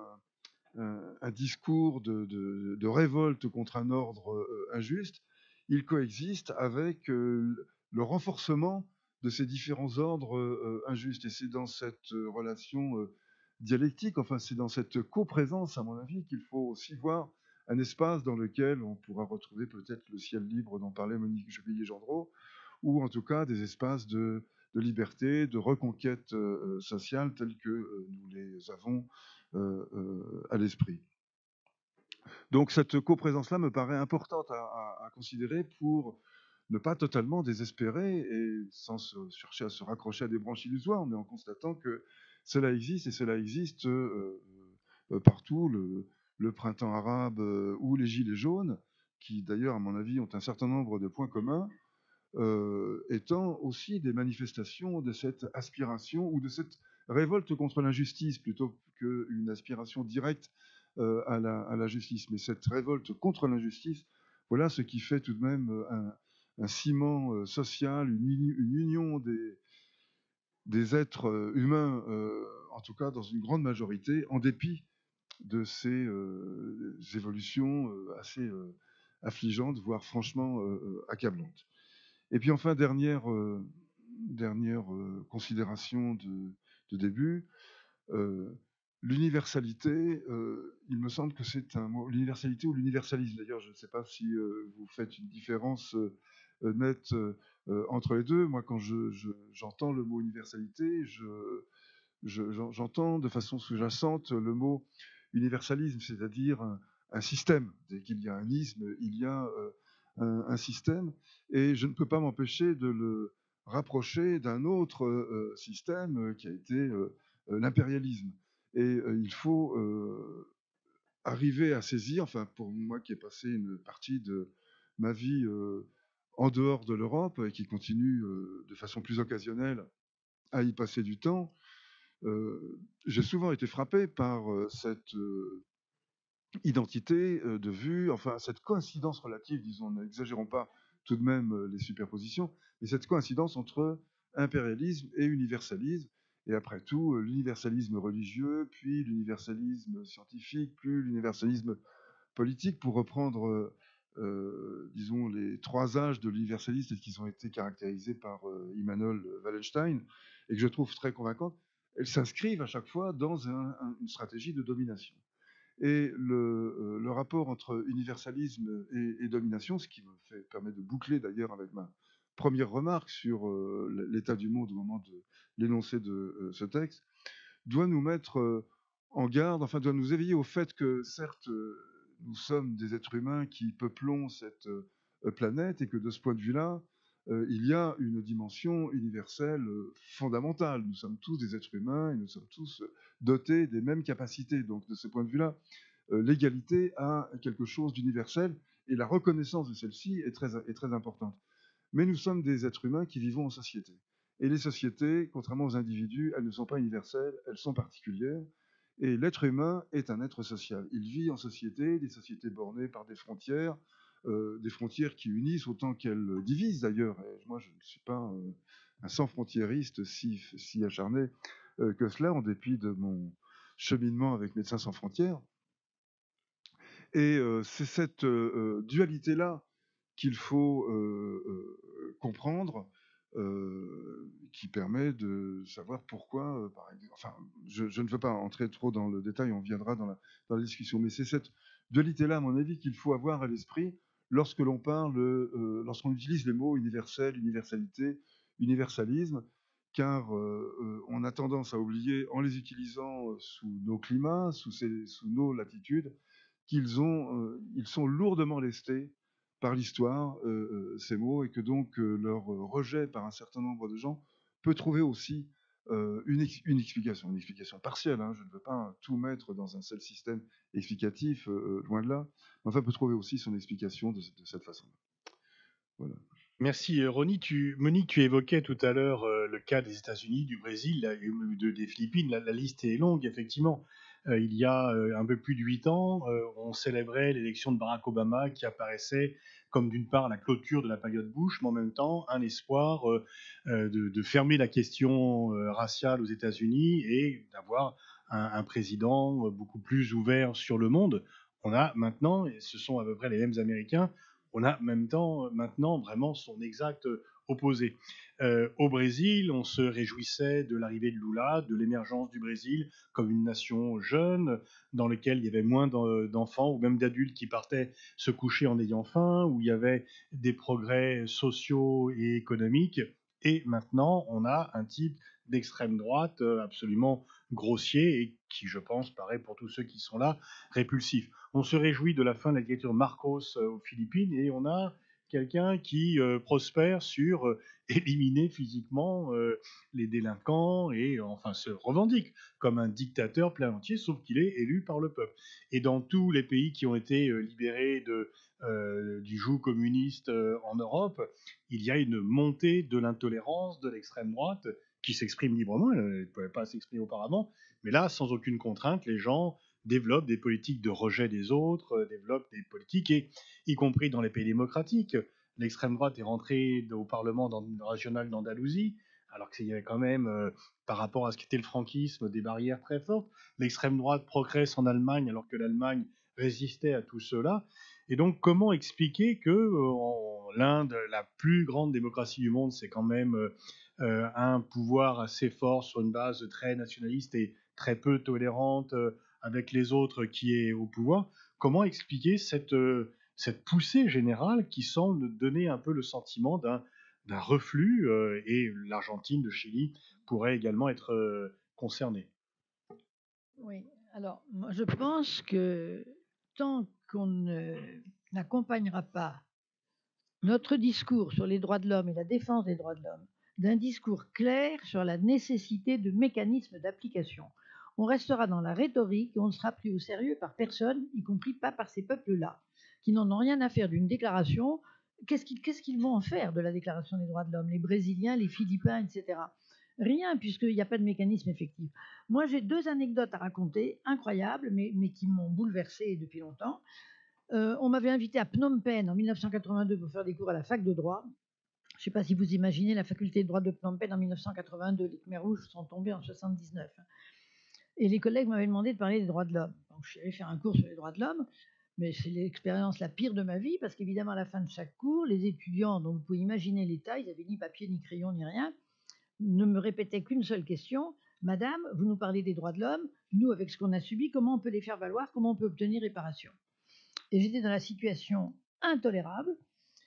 un, un, un discours de, de, de révolte contre un ordre euh, injuste, il coexiste avec euh, le renforcement de ces différents ordres euh, injustes. Et c'est dans cette relation euh, dialectique, enfin c'est dans cette coprésence, à mon avis, qu'il faut aussi voir un espace dans lequel on pourra retrouver peut-être le ciel libre dont parlait Monique Jubillier-Gendreau, ou en tout cas des espaces de de liberté, de reconquête euh, sociale tels que euh, nous les avons euh, euh, à l'esprit. Donc cette coprésence-là me paraît importante à, à, à considérer pour ne pas totalement désespérer et sans se chercher à se raccrocher à des branches illusoires, mais en constatant que cela existe et cela existe euh, euh, partout, le, le printemps arabe euh, ou les gilets jaunes, qui d'ailleurs à mon avis ont un certain nombre de points communs, Euh, étant aussi des manifestations de cette aspiration ou de cette révolte contre l'injustice plutôt qu'une aspiration directe euh, à, la, à la justice. Mais cette révolte contre l'injustice, voilà ce qui fait tout de même un, un ciment euh, social, une, une union des, des êtres humains, euh, en tout cas dans une grande majorité, en dépit de ces euh, évolutions euh, assez euh, affligeantes, voire franchement euh, accablantes. Et puis enfin, dernière, euh, dernière euh, considération de, de début, euh, l'universalité, euh, il me semble que c'est un mot, l'universalité ou l'universalisme. D'ailleurs, je ne sais pas si euh, vous faites une différence euh, nette euh, entre les deux. Moi, quand je, je, j'entends le mot universalité, je, je, j'entends de façon sous-jacente le mot universalisme, c'est-à-dire un, un système. Dès qu'il y a un isme, il y a euh, un, un système, et je ne peux pas m'empêcher de le rapprocher d'un autre euh, système qui a été euh, l'impérialisme. Et euh, il faut euh, arriver à saisir, enfin pour moi qui ai passé une partie de ma vie euh, en dehors de l'Europe et qui continue euh, de façon plus occasionnelle à y passer du temps, euh, j'ai souvent été frappé par euh, cette euh, identité euh, de vue, enfin cette coïncidence relative, disons, n'exagérons pas tout de même euh, les superpositions, mais cette coïncidence entre impérialisme et universalisme. Et après tout, euh, l'universalisme religieux, puis l'universalisme scientifique, puis l'universalisme politique, pour reprendre, euh, euh, disons, les trois âges de l'universalisme qui ont été caractérisés par euh, Immanuel Wallenstein, et que je trouve très convaincantes, elles s'inscrivent à chaque fois dans un, un, une stratégie de domination. Et le, euh, le rapport entre universalisme et, et domination, ce qui me fait, permet de boucler d'ailleurs avec ma première remarque sur euh, l'état du monde au moment de l'énoncé de euh, ce texte, doit nous mettre euh, en garde, enfin doit nous éveiller au fait que certes, euh, nous sommes des êtres humains qui peuplons cette euh, planète et que de ce point de vue-là, euh, il y a une dimension universelle euh, fondamentale. Nous sommes tous des êtres humains et nous sommes tous dotés des mêmes capacités. Donc de ce point de vue-là, euh, l'égalité a quelque chose d'universel et la reconnaissance de celle-ci est très, est très importante. Mais nous sommes des êtres humains qui vivons en société. Et les sociétés, contrairement aux individus, elles ne sont pas universelles, elles sont particulières. Et l'être humain est un être social. Il vit en société, des sociétés bornées par des frontières, euh, des frontières qui unissent autant qu'elles divisent d'ailleurs. Et moi, je ne suis pas euh, un sans-frontiériste si, si acharné euh, que cela, en dépit de mon cheminement avec Médecins sans frontières. Et euh, c'est cette euh, dualité-là qu'il faut euh, euh, comprendre, euh, qui permet de savoir pourquoi, euh, par exemple, enfin, je, je ne veux pas entrer trop dans le détail, on viendra dans la, dans la discussion, mais c'est cette dualité-là, à mon avis, qu'il faut avoir à l'esprit lorsque l'on parle, euh, lorsqu'on utilise les mots universel, universalité, universalisme, car euh, euh, on a tendance à oublier, en les utilisant sous nos climats, sous, ces, sous nos latitudes, qu'ils ont, euh, ils sont lourdement lestés par l'histoire, euh, ces mots, et que donc euh, leur rejet par un certain nombre de gens peut trouver aussi euh, une, ex une explication, une explication partielle. Hein, je ne veux pas tout mettre dans un seul système explicatif, euh, loin de là, mais enfin peut trouver aussi son explication de, de cette façon-là. Voilà. Merci Ronnie. Tu, Monique, tu évoquais tout à l'heure euh, le cas des États-Unis, du Brésil, là, de, des Philippines. La, la liste est longue, effectivement. Euh, il y a euh, un peu plus de huit ans, euh, on célébrait l'élection de Barack Obama qui apparaissait comme d'une part la clôture de la période Bush, mais en même temps un espoir euh, euh, de, de fermer la question euh, raciale aux États-Unis et d'avoir un, un président beaucoup plus ouvert sur le monde. On a maintenant, et ce sont à peu près les mêmes Américains, on a en même temps maintenant vraiment son exact opposé. Euh, au Brésil, on se réjouissait de l'arrivée de Lula, de l'émergence du Brésil comme une nation jeune, dans laquelle il y avait moins d'enfants ou même d'adultes qui partaient se coucher en ayant faim, où il y avait des progrès sociaux et économiques. Et maintenant, on a un type d'extrême droite absolument grossier et qui, je pense, paraît pour tous ceux qui sont là, répulsif. On se réjouit de la fin de la dictature Marcos aux Philippines et on a quelqu'un qui euh, prospère sur euh, éliminer physiquement euh, les délinquants et euh, enfin se revendique comme un dictateur plein entier, sauf qu'il est élu par le peuple. Et dans tous les pays qui ont été euh, libérés de, euh, du joug communiste euh, en Europe, il y a une montée de l'intolérance de l'extrême droite qui s'exprime librement, elle ne pouvait pas s'exprimer auparavant, mais là, sans aucune contrainte, les gens développent des politiques de rejet des autres, euh, développent des politiques, et y compris dans les pays démocratiques. L'extrême droite est rentrée au Parlement dans, régional d'Andalousie, alors qu'il y avait quand même, euh, par rapport à ce qu'était le franquisme, des barrières très fortes. L'extrême droite progresse en Allemagne, alors que l'Allemagne résistait à tout cela. Et donc, comment expliquer que euh, l'Inde, la plus grande démocratie du monde, c'est quand même euh, un pouvoir assez fort sur une base très nationaliste et très peu tolérante euh, avec les autres qui est au pouvoir. Comment expliquer cette, euh, cette poussée générale qui semble donner un peu le sentiment d'un, d'un reflux euh, et l'Argentine, le Chili pourraient également être euh, concernés? Oui, alors moi je pense que tant qu'on ne, n'accompagnera pas notre discours sur les droits de l'homme et la défense des droits de l'homme d'un discours clair sur la nécessité de mécanismes d'application. On restera dans la rhétorique et on ne sera pris au sérieux par personne, y compris pas par ces peuples-là, qui n'en ont rien à faire d'une déclaration. Qu'est-ce qu'ils, qu'est-ce qu'ils vont en faire de la Déclaration des droits de l'homme, les Brésiliens, les Philippins, et cetera. Rien, puisqu'il n'y a pas de mécanisme effectif. Moi, j'ai deux anecdotes à raconter, incroyables, mais, mais qui m'ont bouleversée depuis longtemps. Euh, on m'avait invité à Phnom Penh en mille neuf cent quatre-vingt-deux pour faire des cours à la fac de droit. Je ne sais pas si vous imaginez la faculté de droit de Phnom Penh en mille neuf cent quatre-vingt-deux. Les Khmers rouges sont tombés en soixante-dix-neuf. Et les collègues m'avaient demandé de parler des droits de l'homme. Donc, je suis allée faire un cours sur les droits de l'homme, mais c'est l'expérience la pire de ma vie, parce qu'évidemment, à la fin de chaque cours, les étudiants, dont vous pouvez imaginer l'état, ils n'avaient ni papier, ni crayon, ni rien, ne me répétaient qu'une seule question. Madame, vous nous parlez des droits de l'homme, nous, avec ce qu'on a subi, comment on peut les faire valoir, comment on peut obtenir réparation? Et j'étais dans la situation intolérable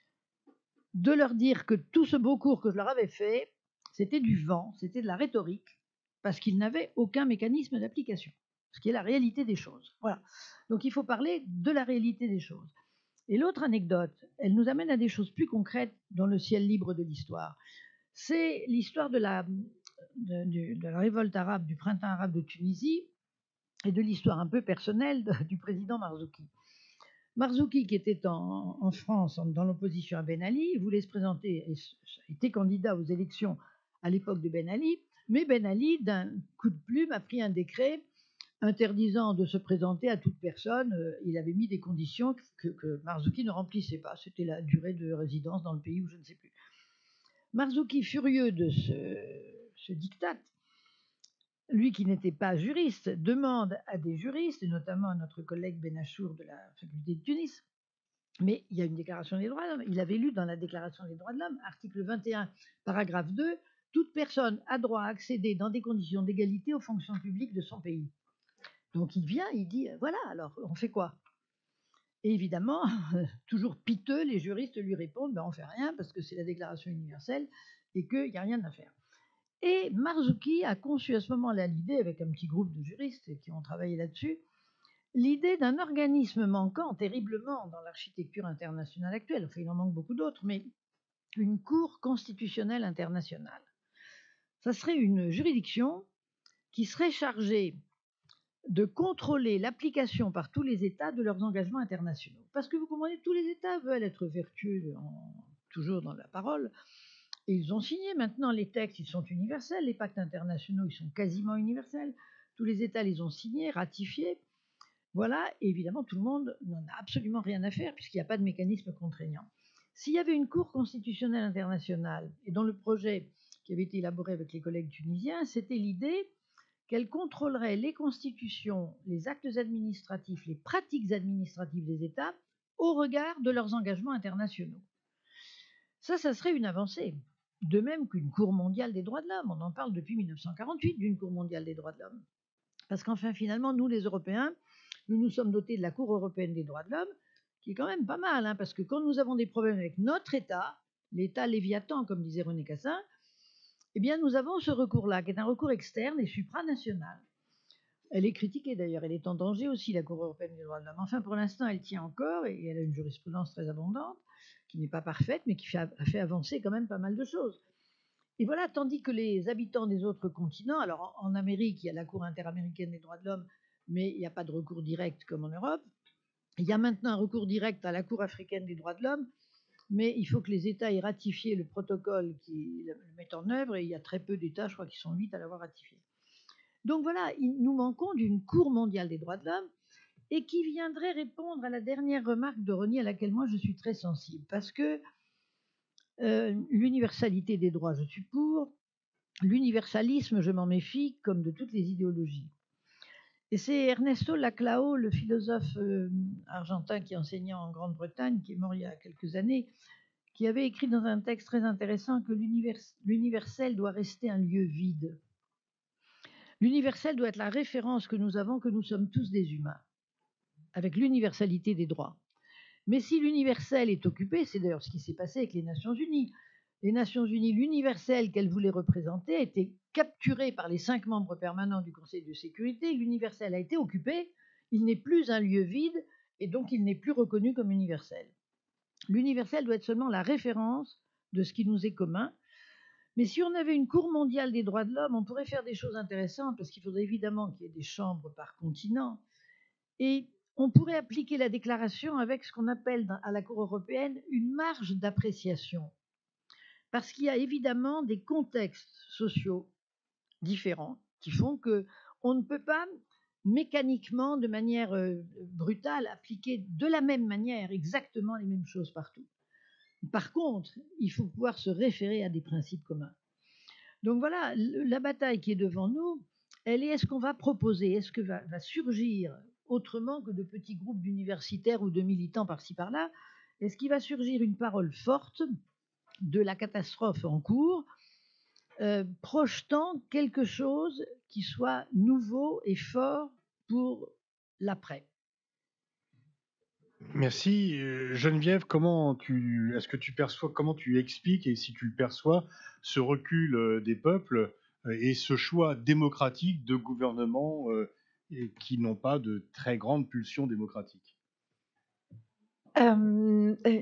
de leur dire que tout ce beau cours que je leur avais fait, c'était du vent, c'était de la rhétorique, parce qu'ils n'avaient aucun mécanisme d'application, ce qui est la réalité des choses. Voilà. Donc il faut parler de la réalité des choses. Et l'autre anecdote, elle nous amène à des choses plus concrètes dans le ciel libre de l'histoire. C'est l'histoire de la, de, de, de la révolte arabe, du printemps arabe de Tunisie, et de l'histoire un peu personnelle de, du président Marzouki. Marzouki, qui était en, en France, dans l'opposition à Ben Ali, voulait se présenter, et était candidat aux élections à l'époque de Ben Ali, mais Ben Ali, d'un coup de plume, a pris un décret interdisant de se présenter à toute personne. Il avait mis des conditions que, que Marzouki ne remplissait pas. C'était la durée de résidence dans le pays ou je ne sais plus. Marzouki, furieux de ce, ce diktat, lui qui n'était pas juriste, demande à des juristes, et notamment à notre collègue Benachour de la faculté de Tunis, mais il y a une déclaration des droits de l'homme. Il avait lu dans la déclaration des droits de l'homme, article vingt et un, paragraphe deux, toute personne a droit à accéder dans des conditions d'égalité aux fonctions publiques de son pays. Donc il vient, il dit, voilà, alors on fait quoi? Et évidemment, toujours piteux, les juristes lui répondent, ben on fait rien parce que c'est la déclaration universelle et qu'il n'y a rien à faire. Et Marzouki a conçu à ce moment-là l'idée, avec un petit groupe de juristes qui ont travaillé là-dessus, l'idée d'un organisme manquant terriblement dans l'architecture internationale actuelle. Enfin, il en manque beaucoup d'autres, mais une Cour constitutionnelle internationale. Ça serait une juridiction qui serait chargée de contrôler l'application par tous les États de leurs engagements internationaux. Parce que vous comprenez, tous les États veulent être vertueux, en, toujours dans la parole, et ils ont signé maintenant les textes, ils sont universels, les pactes internationaux, ils sont quasiment universels, tous les États les ont signés, ratifiés, voilà, et évidemment tout le monde n'en a absolument rien à faire puisqu'il n'y a pas de mécanisme contraignant. S'il y avait une Cour constitutionnelle internationale, et dans le projet qui avait été élaboré avec les collègues tunisiens, c'était l'idée qu'elle contrôlerait les constitutions, les actes administratifs, les pratiques administratives des États au regard de leurs engagements internationaux. Ça, ça serait une avancée. De même qu'une Cour mondiale des droits de l'homme. On en parle depuis mille neuf cent quarante-huit d'une Cour mondiale des droits de l'homme. Parce qu'enfin, finalement, nous les Européens, nous nous sommes dotés de la Cour européenne des droits de l'homme, qui est quand même pas mal, hein, parce que quand nous avons des problèmes avec notre État, l'État léviathan, comme disait René Cassin, eh bien, nous avons ce recours-là, qui est un recours externe et supranational. Elle est critiquée d'ailleurs, elle est en danger aussi, la Cour européenne des droits de l'homme. Enfin, pour l'instant, elle tient encore et elle a une jurisprudence très abondante, qui n'est pas parfaite, mais qui fait, a fait avancer quand même pas mal de choses. Et voilà, tandis que les habitants des autres continents, alors en, en Amérique, il y a la Cour interaméricaine des droits de l'homme, mais il n'y a pas de recours direct comme en Europe. Il y a maintenant un recours direct à la Cour africaine des droits de l'homme, mais il faut que les États aient ratifié le protocole qui le met en œuvre, et il y a très peu d'États, je crois qu'ils sont huit à l'avoir ratifié. Donc voilà, nous manquons d'une Cour mondiale des droits de l'homme, et qui viendrait répondre à la dernière remarque de Rony, à laquelle moi je suis très sensible, parce que euh, l'universalité des droits, je suis pour, l'universalisme, je m'en méfie, comme de toutes les idéologies. Et c'est Ernesto Laclao, le philosophe euh, argentin qui enseignait en Grande-Bretagne, qui est mort il y a quelques années, qui avait écrit dans un texte très intéressant que l'universel doit rester un lieu vide. L'universel doit être la référence que nous avons, que nous sommes tous des humains, avec l'universalité des droits. Mais si l'universel est occupé, c'est d'ailleurs ce qui s'est passé avec les Nations Unies. Les Nations Unies, l'universel qu'elles voulaient représenter, a été capturé par les cinq membres permanents du Conseil de sécurité. L'universel a été occupé, il n'est plus un lieu vide, et donc il n'est plus reconnu comme universel. L'universel doit être seulement la référence de ce qui nous est commun, Mais si on avait une Cour mondiale des droits de l'homme, on pourrait faire des choses intéressantes, parce qu'il faudrait évidemment qu'il y ait des chambres par continent. Et on pourrait appliquer la déclaration avec ce qu'on appelle dans- à la Cour européenne une marge d'appréciation. Parce qu'il y a évidemment des contextes sociaux différents qui font que on ne peut pas mécaniquement, de manière euh, brutale, appliquer de la même manière exactement les mêmes choses partout. Par contre, il faut pouvoir se référer à des principes communs. Donc voilà, le- la bataille qui est devant nous, elle est, est-ce qu'on va proposer, est-ce que va, va surgir, autrement que de petits groupes d'universitaires ou de militants par-ci par-là, est-ce qu'il va surgir une parole forte de la catastrophe en cours, euh, projetant quelque chose qui soit nouveau et fort pour l'après? Merci. Euh, Geneviève, comment tu, est-ce que tu perçois, comment tu expliques, et si tu le perçois, ce recul euh, des peuples euh, et ce choix démocratique de gouvernements euh, et qui n'ont pas de très grande pulsion démocratique? Euh, euh,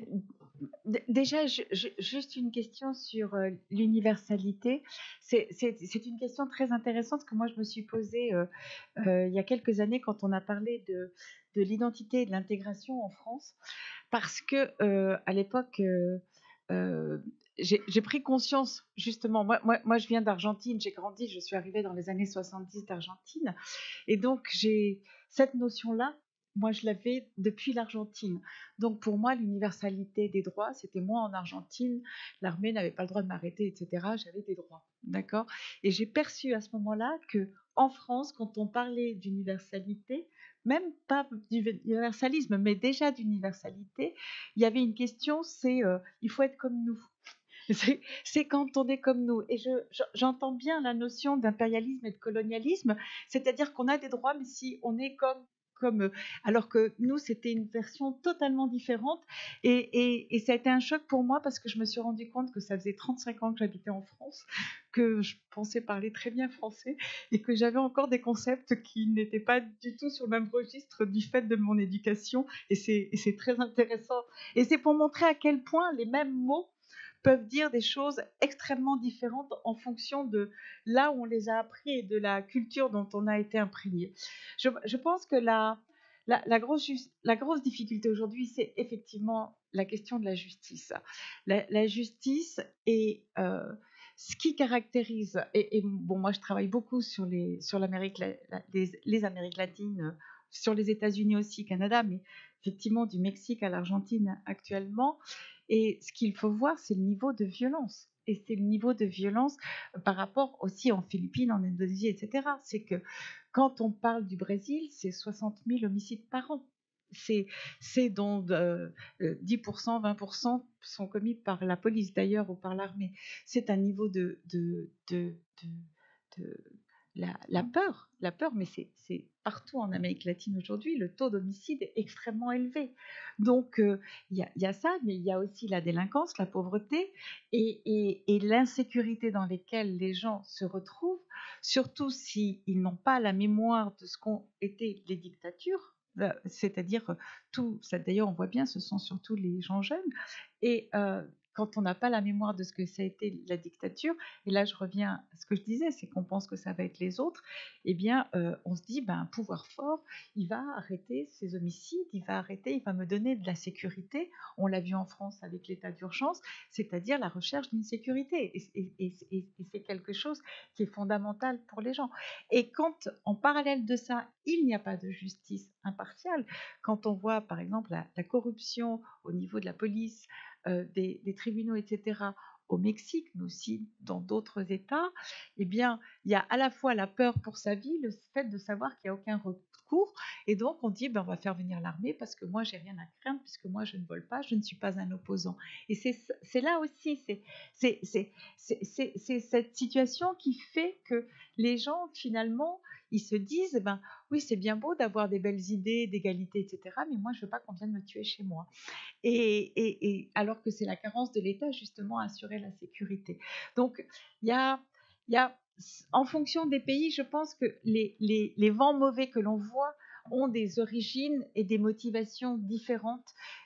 d- déjà, je- je- juste une question sur euh, l'universalité. C'est c'est- c'est une question très intéressante que moi je me suis posée euh, euh, il y a quelques années quand on a parlé de, de l'identité et de l'intégration en France, parce que euh, à l'époque, euh, euh, j'ai j'ai pris conscience justement. Moi, moi, moi, je viens d'Argentine, j'ai grandi, je suis arrivée dans les années soixante-dix d'Argentine, et donc j'ai cette notion-là. Moi, je l'avais depuis l'Argentine. Donc, pour moi, l'universalité des droits, c'était moi en Argentine, l'armée n'avait pas le droit de m'arrêter, et cetera. J'avais des droits, d'accord. Et j'ai perçu à ce moment-là que, en France, quand on parlait d'universalité, même pas d'universalisme, mais déjà d'universalité, il y avait une question, c'est euh, il faut être comme nous. C'est, c'est quand on est comme nous. Et je, je- j'entends bien la notion d'impérialisme et de colonialisme, c'est-à-dire qu'on a des droits, mais si on est comme, comme eux. Alors que nous, c'était une version totalement différente. Et, et, et ça a été un choc pour moi parce que je me suis rendu compte que ça faisait trente-cinq ans que j'habitais en France, que je pensais parler très bien français et que j'avais encore des concepts qui n'étaient pas du tout sur le même registre du fait de mon éducation. Et c'est, et c'est très intéressant. Et c'est pour montrer à quel point les mêmes mots peuvent dire des choses extrêmement différentes en fonction de là où on les a appris et de la culture dont on a été imprégné. Je, je pense que la, la, la, grosse, la grosse difficulté aujourd'hui, c'est effectivement la question de la justice. La, la justice est euh, ce qui caractérise, et, et bon, moi je travaille beaucoup sur, les, sur l'Amérique, la, la, les, les Amériques latines, sur les États-Unis aussi, Canada, mais effectivement du Mexique à l'Argentine actuellement. Et ce qu'il faut voir, c'est le niveau de violence. Et c'est le niveau de violence par rapport aussi en Philippines, en Indonésie, et cetera. C'est que quand on parle du Brésil, c'est soixante mille homicides par an. C'est, c'est dont euh, dix pour cent, vingt pour cent sont commis par la police d'ailleurs ou par l'armée. C'est un niveau de, de, de, de, de la, la peur, la peur, mais c'est, c'est partout en Amérique latine aujourd'hui, le taux d'homicide est extrêmement élevé. Donc, il euh, y, y a ça, mais il y a aussi la délinquance, la pauvreté et, et, et l'insécurité dans lesquelles les gens se retrouvent, surtout s'ils n'ont pas la mémoire de ce qu'ont été les dictatures, c'est-à-dire tout, ça d'ailleurs on voit bien, ce sont surtout les gens jeunes, et euh, quand on n'a pas la mémoire de ce que ça a été la dictature, et là je reviens à ce que je disais, c'est qu'on pense que ça va être les autres, eh bien euh, on se dit, ben, un pouvoir fort, il va arrêter ces homicides, il va arrêter, il va me donner de la sécurité. On l'a vu en France avec l'état d'urgence, c'est-à-dire la recherche d'une sécurité, et, et, et, et c'est quelque chose qui est fondamental pour les gens. Et quand en parallèle de ça, il n'y a pas de justice impartiale, quand on voit par exemple la, la corruption au niveau de la police, euh, des, des tribunaux, et cetera, au Mexique, mais aussi dans d'autres États, eh bien, il y a à la fois la peur pour sa vie, le fait de savoir qu'il n'y a aucun recours, et donc on dit, ben, on va faire venir l'armée parce que moi, j'ai rien à craindre, puisque moi, je ne vole pas, je ne suis pas un opposant. Et c'est, c'est là aussi, c'est, c'est, c'est, c'est, c'est, c'est cette situation qui fait que les gens, finalement, ils se disent, ben, oui, c'est bien beau d'avoir des belles idées d'égalité, et cetera, mais moi, je ne veux pas qu'on vienne me tuer chez moi. Et, et, et alors que c'est la carence de l'État, justement, à assurer la sécurité. Donc, il y a, y a, en fonction des pays, je pense que les, les, les vents mauvais que l'on voit ont des origines et des motivations différentes.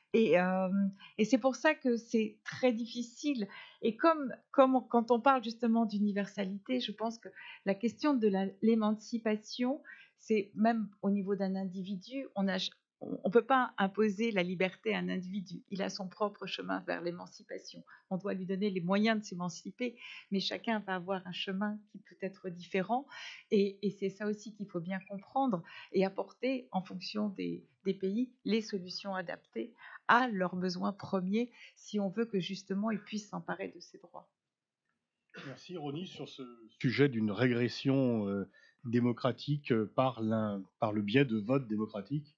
Et, euh, et c'est pour ça que c'est très difficile. Et comme, comme on- quand on parle justement d'universalité, je pense que la question de la- l'émancipation, c'est même au niveau d'un individu, on a, on ne peut pas imposer la liberté à un individu. Il a son propre chemin vers l'émancipation. On doit lui donner les moyens de s'émanciper, mais chacun va avoir un chemin qui peut être différent. Et, et c'est ça aussi qu'il faut bien comprendre et apporter, en fonction des, des pays, les solutions adaptées à leurs besoins premiers, si on veut que justement ils puissent s'emparer de ces droits. Merci Ronnie sur ce sujet d'une régression euh, démocratique euh, par, par le biais de votes démocratiques.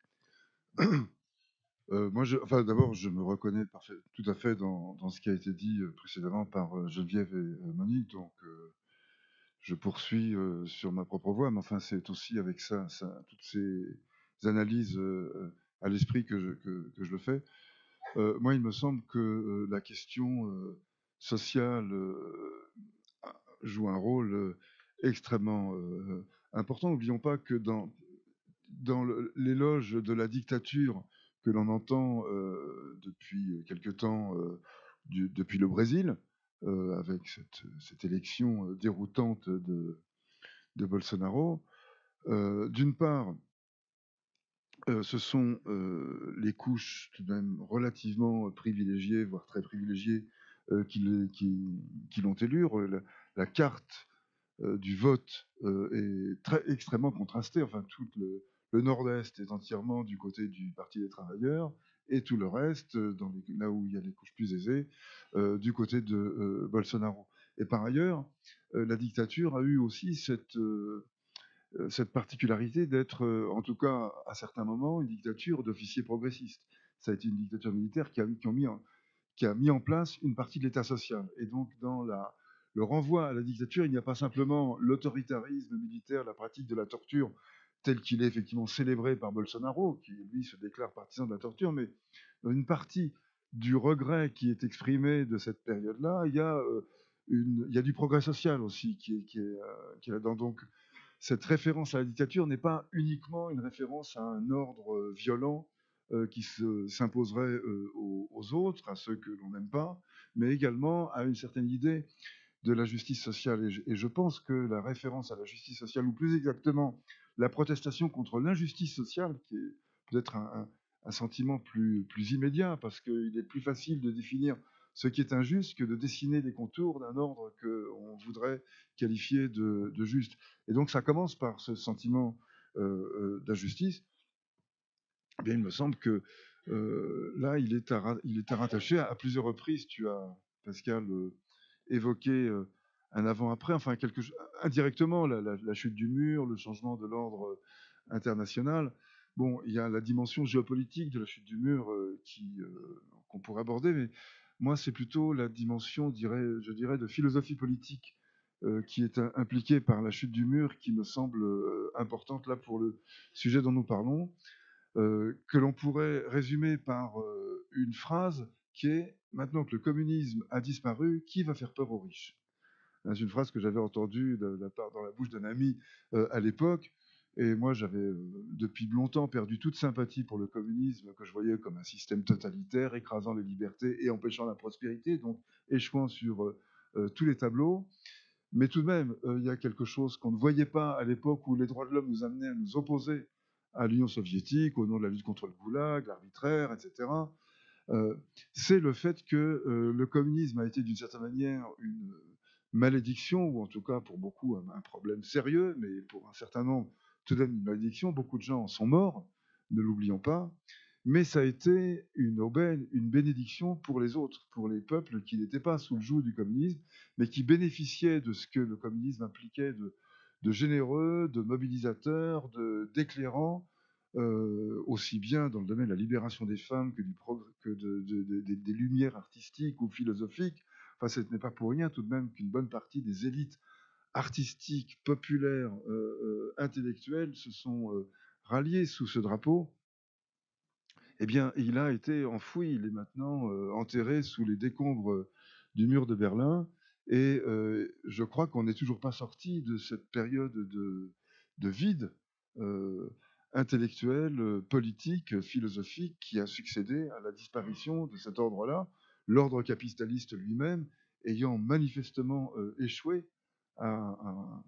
Euh, moi, je, enfin, d'abord, je me reconnais parfait, tout à fait dans, dans ce qui a été dit euh, précédemment par euh, Geneviève et euh, Monique, donc euh, je poursuis euh, sur ma propre voie, mais enfin, c'est aussi avec ça, ça toutes ces analyses euh, à l'esprit que je, que, que je le fais. Euh, moi, il me semble que euh, la question euh, sociale euh, joue un rôle euh, extrêmement euh, important. N'oublions pas que dans, dans le- l'éloge de la dictature que l'on entend euh, depuis quelque temps, euh, du- depuis le Brésil, euh, avec cette, cette élection euh, déroutante de, de Bolsonaro, euh, d'une part, euh, ce sont euh, les couches tout de même relativement privilégiées, voire très privilégiées, euh, qui, le- qui- qui l'ont élu. La, la carte euh, du vote euh, est très extrêmement contrastée. Enfin, tout le, le Nord-Est est entièrement du côté du Parti des travailleurs et tout le reste, euh, dans les, là où il y a les couches plus aisées, euh, du côté de euh, Bolsonaro. Et par ailleurs, euh, la dictature a eu aussi cette, euh, euh, cette particularité d'être, euh, en tout cas à certains moments, une dictature d'officiers progressistes. Ça a été une dictature militaire qui a, qui ont mis en, qui a mis en place une partie de l'État social. Et donc, dans la, le renvoi à la dictature, il n'y a pas simplement l'autoritarisme militaire, la pratique de la torture, tel qu'il est effectivement célébré par Bolsonaro, qui lui se déclare partisan de la torture, mais dans une partie du regret qui est exprimé de cette période-là, il y a, euh, une, il y a du progrès social aussi qui est, qui est, euh, qui est là-dedans. Donc, cette référence à la dictature n'est pas uniquement une référence à un ordre euh, violent euh, qui se, s'imposerait euh, aux, aux autres, à ceux que l'on n'aime pas, mais également à une certaine idée de la justice sociale. Et je, et je pense que la référence à la justice sociale, ou plus exactement la protestation contre l'injustice sociale, qui est peut-être un, un, un sentiment plus, plus immédiat, parce qu'il est plus facile de définir ce qui est injuste que de dessiner les contours d'un ordre qu'on voudrait qualifier de, de juste. Et donc ça commence par ce sentiment euh, euh, d'injustice. Eh bien, il me semble que euh, là, il est, à, il est à rattacher à, à plusieurs reprises. Tu as, Pascal, euh, évoqué euh, un avant-après, enfin quelque chose, indirectement, la, la, la chute du mur, le changement de l'ordre euh, international. Bon, il y a la dimension géopolitique de la chute du mur euh, qui, euh, qu'on pourrait aborder, mais moi, c'est plutôt la dimension, dirais, je dirais, de philosophie politique euh, qui est impliquée par la chute du mur qui me semble euh, importante là pour le sujet dont nous parlons. Euh, que l'on pourrait résumer par euh, une phrase qui est « Maintenant que le communisme a disparu, qui va faire peur aux riches ?» C'est une phrase que j'avais entendue de, de, dans la bouche d'un ami euh, à l'époque, et moi j'avais euh, depuis longtemps perdu toute sympathie pour le communisme que je voyais comme un système totalitaire, écrasant les libertés et empêchant la prospérité, donc échouant sur euh, euh, tous les tableaux. Mais tout de même, euh, il y a quelque chose qu'on ne voyait pas à l'époque où les droits de l'homme nous amenaient à nous opposer à l'Union soviétique au nom de la lutte contre le goulag, l'arbitraire, et cetera. Euh, c'est le fait que euh, le communisme a été d'une certaine manière une malédiction, ou en tout cas pour beaucoup un, un problème sérieux, mais pour un certain nombre tout de même une malédiction. Beaucoup de gens en sont morts, ne l'oublions pas. Mais ça a été une aubaine, une bénédiction pour les autres, pour les peuples qui n'étaient pas sous le joug du communisme, mais qui bénéficiaient de ce que le communisme impliquait de, de généreux, de mobilisateurs, de, d'éclairants, euh, aussi bien dans le domaine de la libération des femmes que, du progrès, que de, de, de, de, des lumières artistiques ou philosophiques. Enfin, ce n'est pas pour rien tout de même qu'une bonne partie des élites artistiques, populaires, euh, euh, intellectuelles se sont euh, ralliées sous ce drapeau. Eh bien, il a été enfoui, il est maintenant euh, enterré sous les décombres euh, du mur de Berlin. Et euh, je crois qu'on n'est toujours pas sorti de cette période de, de vide, euh, intellectuelle, euh, politique, philosophique qui a succédé à la disparition de cet ordre-là, l'ordre capitaliste lui-même ayant manifestement euh, échoué à, à,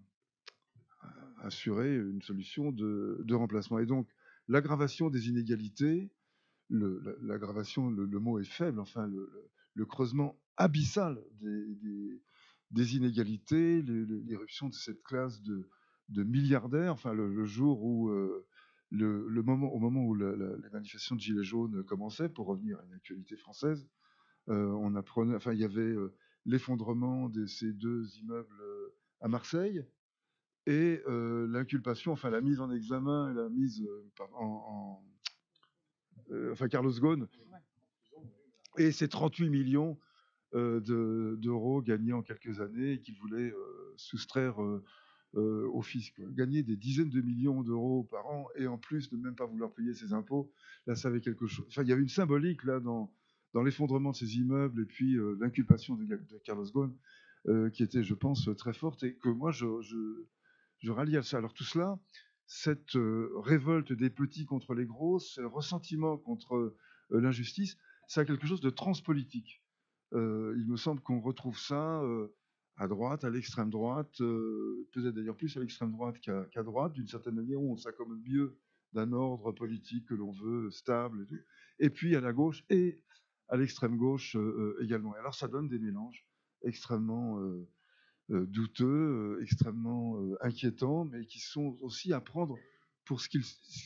à assurer une solution de, de remplacement. Et donc, l'aggravation des inégalités, le, l'aggravation, le, le mot est faible, enfin, le, le, le creusement abyssal des, des, des inégalités, l'éruption de cette classe de, de milliardaires, enfin, le, le jour où, euh, le, le moment, au moment où la, la, les manifestations de Gilets jaunes commençaient, pour revenir à une actualité française, euh, on apprenait, enfin, il y avait euh, l'effondrement de ces deux immeubles euh, à Marseille, et euh, l'inculpation, enfin la mise en examen et la mise euh, en, en euh, enfin Carlos Ghosn, et ces trente-huit millions euh, de, d'euros gagnés en quelques années et qu'il voulait euh, soustraire euh, euh, au fisc. Gagner des dizaines de millions d'euros par an et en plus ne même pas vouloir payer ses impôts, là ça avait quelque chose. Enfin, il y avait une symbolique là dans, dans l'effondrement de ces immeubles et puis euh, l'inculpation de, de Carlos Ghosn euh, qui était, je pense, très forte et que moi je, je, je rallie à ça. Alors tout cela, cette euh, révolte des petits contre les gros, ce ressentiment contre euh, l'injustice, ça a quelque chose de transpolitique. Euh, il me semble qu'on retrouve ça euh, à droite, à l'extrême droite, euh, peut-être d'ailleurs plus à l'extrême droite qu'à, qu'à droite, d'une certaine manière où on s'accommode mieux d'un ordre politique que l'on veut, stable et tout. Et puis à la gauche et à l'extrême gauche euh, également. Et alors ça donne des mélanges extrêmement euh, euh, douteux, euh, extrêmement euh, inquiétants, mais qui sont aussi à prendre pour ce qu'il,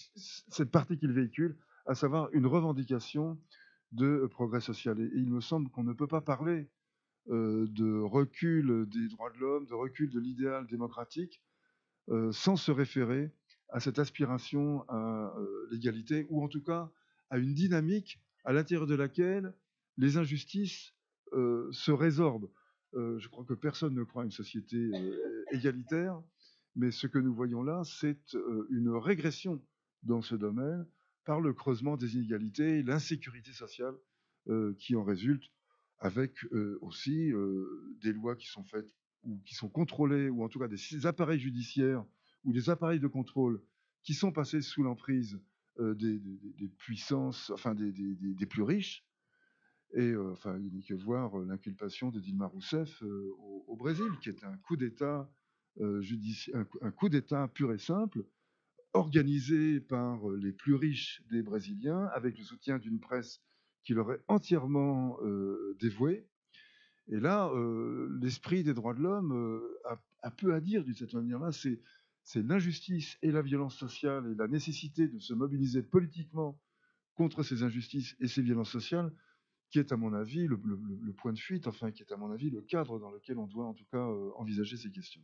cette partie qu'il véhicule, à savoir une revendication de progrès social. Et, et il me semble qu'on ne peut pas parler euh, de recul des droits de l'homme, de recul de l'idéal démocratique, euh, sans se référer à cette aspiration à euh, l'égalité, ou en tout cas à une dynamique à l'intérieur de laquelle les injustices euh, se résorbent. Euh, je crois que personne ne croit à une société euh, égalitaire, mais ce que nous voyons là, c'est euh, une régression dans ce domaine par le creusement des inégalités et l'insécurité sociale euh, qui en résulte, avec euh, aussi euh, des lois qui sont faites ou qui sont contrôlés, ou en tout cas des appareils judiciaires ou des appareils de contrôle qui sont passés sous l'emprise euh, des, des, des, puissances, enfin des, des, des, plus riches. Et euh, enfin, il n'est que voir l'inculpation de Dilma Rousseff euh, au, au Brésil, qui est un coup d'État euh, judici- un, un coup d'État pur et simple, organisé par les plus riches des Brésiliens, avec le soutien d'une presse qui leur est entièrement euh, dévouée. Et là, euh, l'esprit des droits de l'homme euh, a, a peu à dire d'une certaine manière-là. C'est, c'est l'injustice et la violence sociale et la nécessité de se mobiliser politiquement contre ces injustices et ces violences sociales qui est, à mon avis, le, le, le point de fuite, enfin, qui est, à mon avis, le cadre dans lequel on doit, en tout cas, euh, envisager ces questions.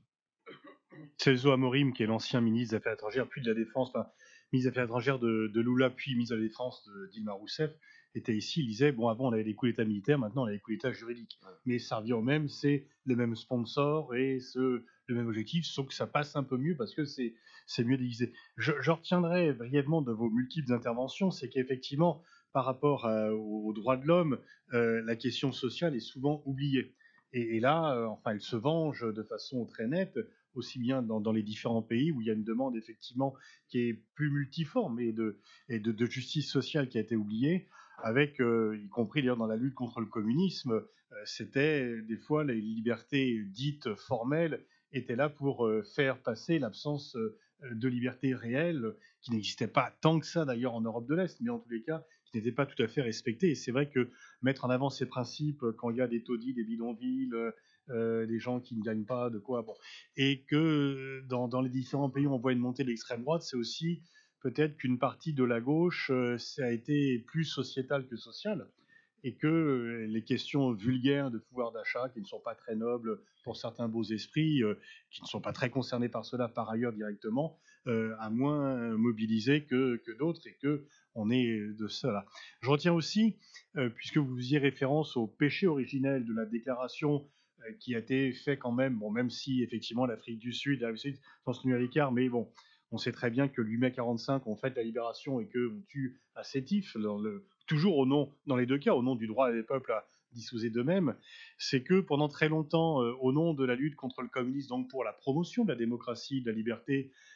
Celso Amorim, qui est l'ancien ministre des Affaires étrangères, puis de la Défense, enfin, ministre des Affaires étrangères de, de Lula, puis ministre de la Défense de Dilma Rousseff, était ici, il disait, bon, avant on avait des coups d'État militaires, maintenant on a des coups d'État juridiques. Ouais. Mais ça revient au même, c'est le même sponsor et ce, le même objectif, sauf que ça passe un peu mieux parce que c'est, c'est mieux déguisé. Je, je retiendrai brièvement de vos multiples interventions, c'est qu'effectivement, par rapport à, aux, aux droits de l'homme, euh, la question sociale est souvent oubliée. Et, et là, euh, enfin, elle se venge de façon très nette, aussi bien dans, dans les différents pays où il y a une demande effectivement qui est plus multiforme et de, et de, de justice sociale qui a été oubliée, avec, euh, y compris d'ailleurs dans la lutte contre le communisme, euh, c'était des fois les libertés dites formelles étaient là pour euh, faire passer l'absence euh, de liberté réelle, qui n'existait pas tant que ça d'ailleurs en Europe de l'Est, mais en tous les cas qui n'était pas tout à fait respectée. Et c'est vrai que mettre en avant ces principes quand il y a des taudis, des bidonvilles, Euh, des gens qui ne gagnent pas de quoi. Bon. Et que dans, dans les différents pays où on voit une montée de l'extrême droite, c'est aussi peut-être qu'une partie de la gauche, euh, ça a été plus sociétal que social, et que euh, les questions vulgaires de pouvoir d'achat, qui ne sont pas très nobles pour certains beaux esprits, euh, qui ne sont pas très concernés par cela par ailleurs directement, euh, a moins mobilisé que, que d'autres, et que on est de cela. Je retiens aussi, euh, puisque vous faisiez référence au péché originel de la déclaration qui a été fait quand même, bon, même si effectivement l'Afrique du Sud, l'Afrique du Sud sont tenus à l'écart, mais bon, on sait très bien que l'U M E quarante-cinq ont fait la libération et qu'on tue à sétif, le, le, toujours au nom, dans les deux cas, au nom du droit des peuples à disposer d'eux-mêmes. C'est que pendant très longtemps, euh, au nom de la lutte contre le communisme, donc pour la promotion de la démocratie, de la liberté,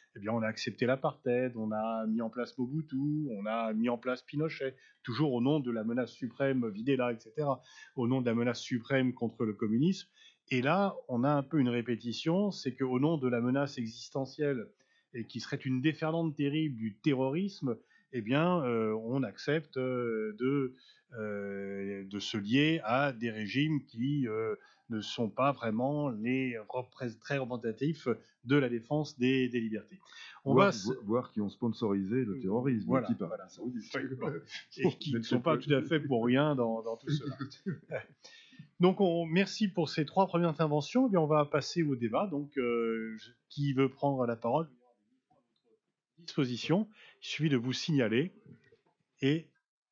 eh bien, on a accepté l'apartheid, on a mis en place Mobutu, on a mis en place Pinochet, toujours au nom de la menace suprême, Videla, et cetera, au nom de la menace suprême contre le communisme. Et là, on a un peu une répétition, c'est qu'au nom de la menace existentielle, et qui serait une déferlante terrible du terrorisme, eh bien, euh, on accepte euh, de, euh, de se lier à des régimes qui euh, ne sont pas vraiment les très représentatifs de la défense des, des libertés. On voir, va se... voir qui ont sponsorisé le terrorisme, voilà, qui parle. voilà. Et qui ne sont pas tout à fait pour rien dans, dans tout cela. Donc, on, merci pour ces trois premières interventions. Et bien, on va passer au débat. Donc, euh, qui veut prendre la parole? Disposition. Il suffit de vous signaler. Et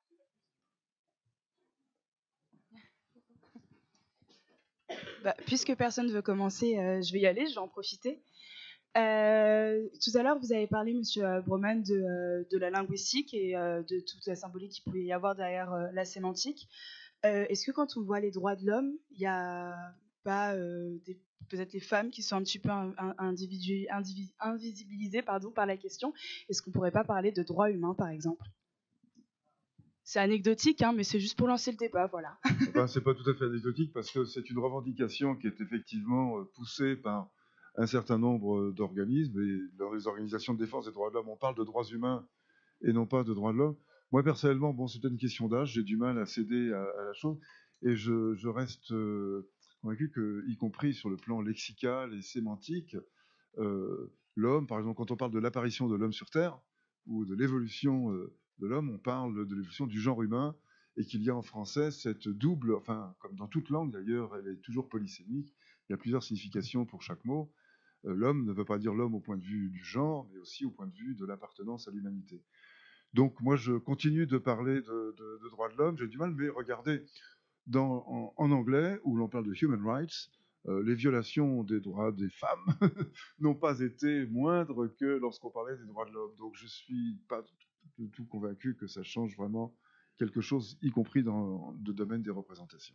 bah, puisque personne ne veut commencer, euh, je vais y aller, je vais en profiter. Euh, tout à l'heure, vous avez parlé, Monsieur Broman, de, euh, de la linguistique et euh, de toute la symbolique qu'il pouvait y avoir derrière euh, la sémantique. Euh, Est-ce que quand on voit les droits de l'homme, il n'y a pas euh, peut-être les femmes qui sont un petit peu un, un, individu, individu, invisibilisées pardon, par la question? Est-ce qu'on ne pourrait pas parler de droits humains, par exemple? C'est anecdotique, hein, mais c'est juste pour lancer le débat, voilà. Enfin, c'est pas tout à fait anecdotique parce que c'est une revendication qui est effectivement poussée par un certain nombre d'organismes, et dans les organisations de défense des droits de l'homme, on parle de droits humains et non pas de droits de l'homme. Moi, personnellement, bon, c'est une question d'âge, j'ai du mal à céder à, à la chose, et je, je reste euh, convaincu que, y compris sur le plan lexical et sémantique, euh, l'homme, par exemple, quand on parle de l'apparition de l'homme sur Terre, ou de l'évolution euh, de l'homme, on parle de l'évolution du genre humain, et qu'il y a en français cette double, enfin, comme dans toute langue d'ailleurs, elle est toujours polysémique, il y a plusieurs significations pour chaque mot. Euh, l'homme ne veut pas dire l'homme au point de vue du genre, mais aussi au point de vue de l'appartenance à l'humanité. Donc moi, je continue de parler de, de, de droits de l'homme, j'ai du mal, mais regardez, dans, en, en anglais, où l'on parle de human rights, euh, les violations des droits des femmes n'ont pas été moindres que lorsqu'on parlait des droits de l'homme. Donc je ne suis pas du tout convaincu que ça change vraiment quelque chose, y compris dans le domaine des représentations.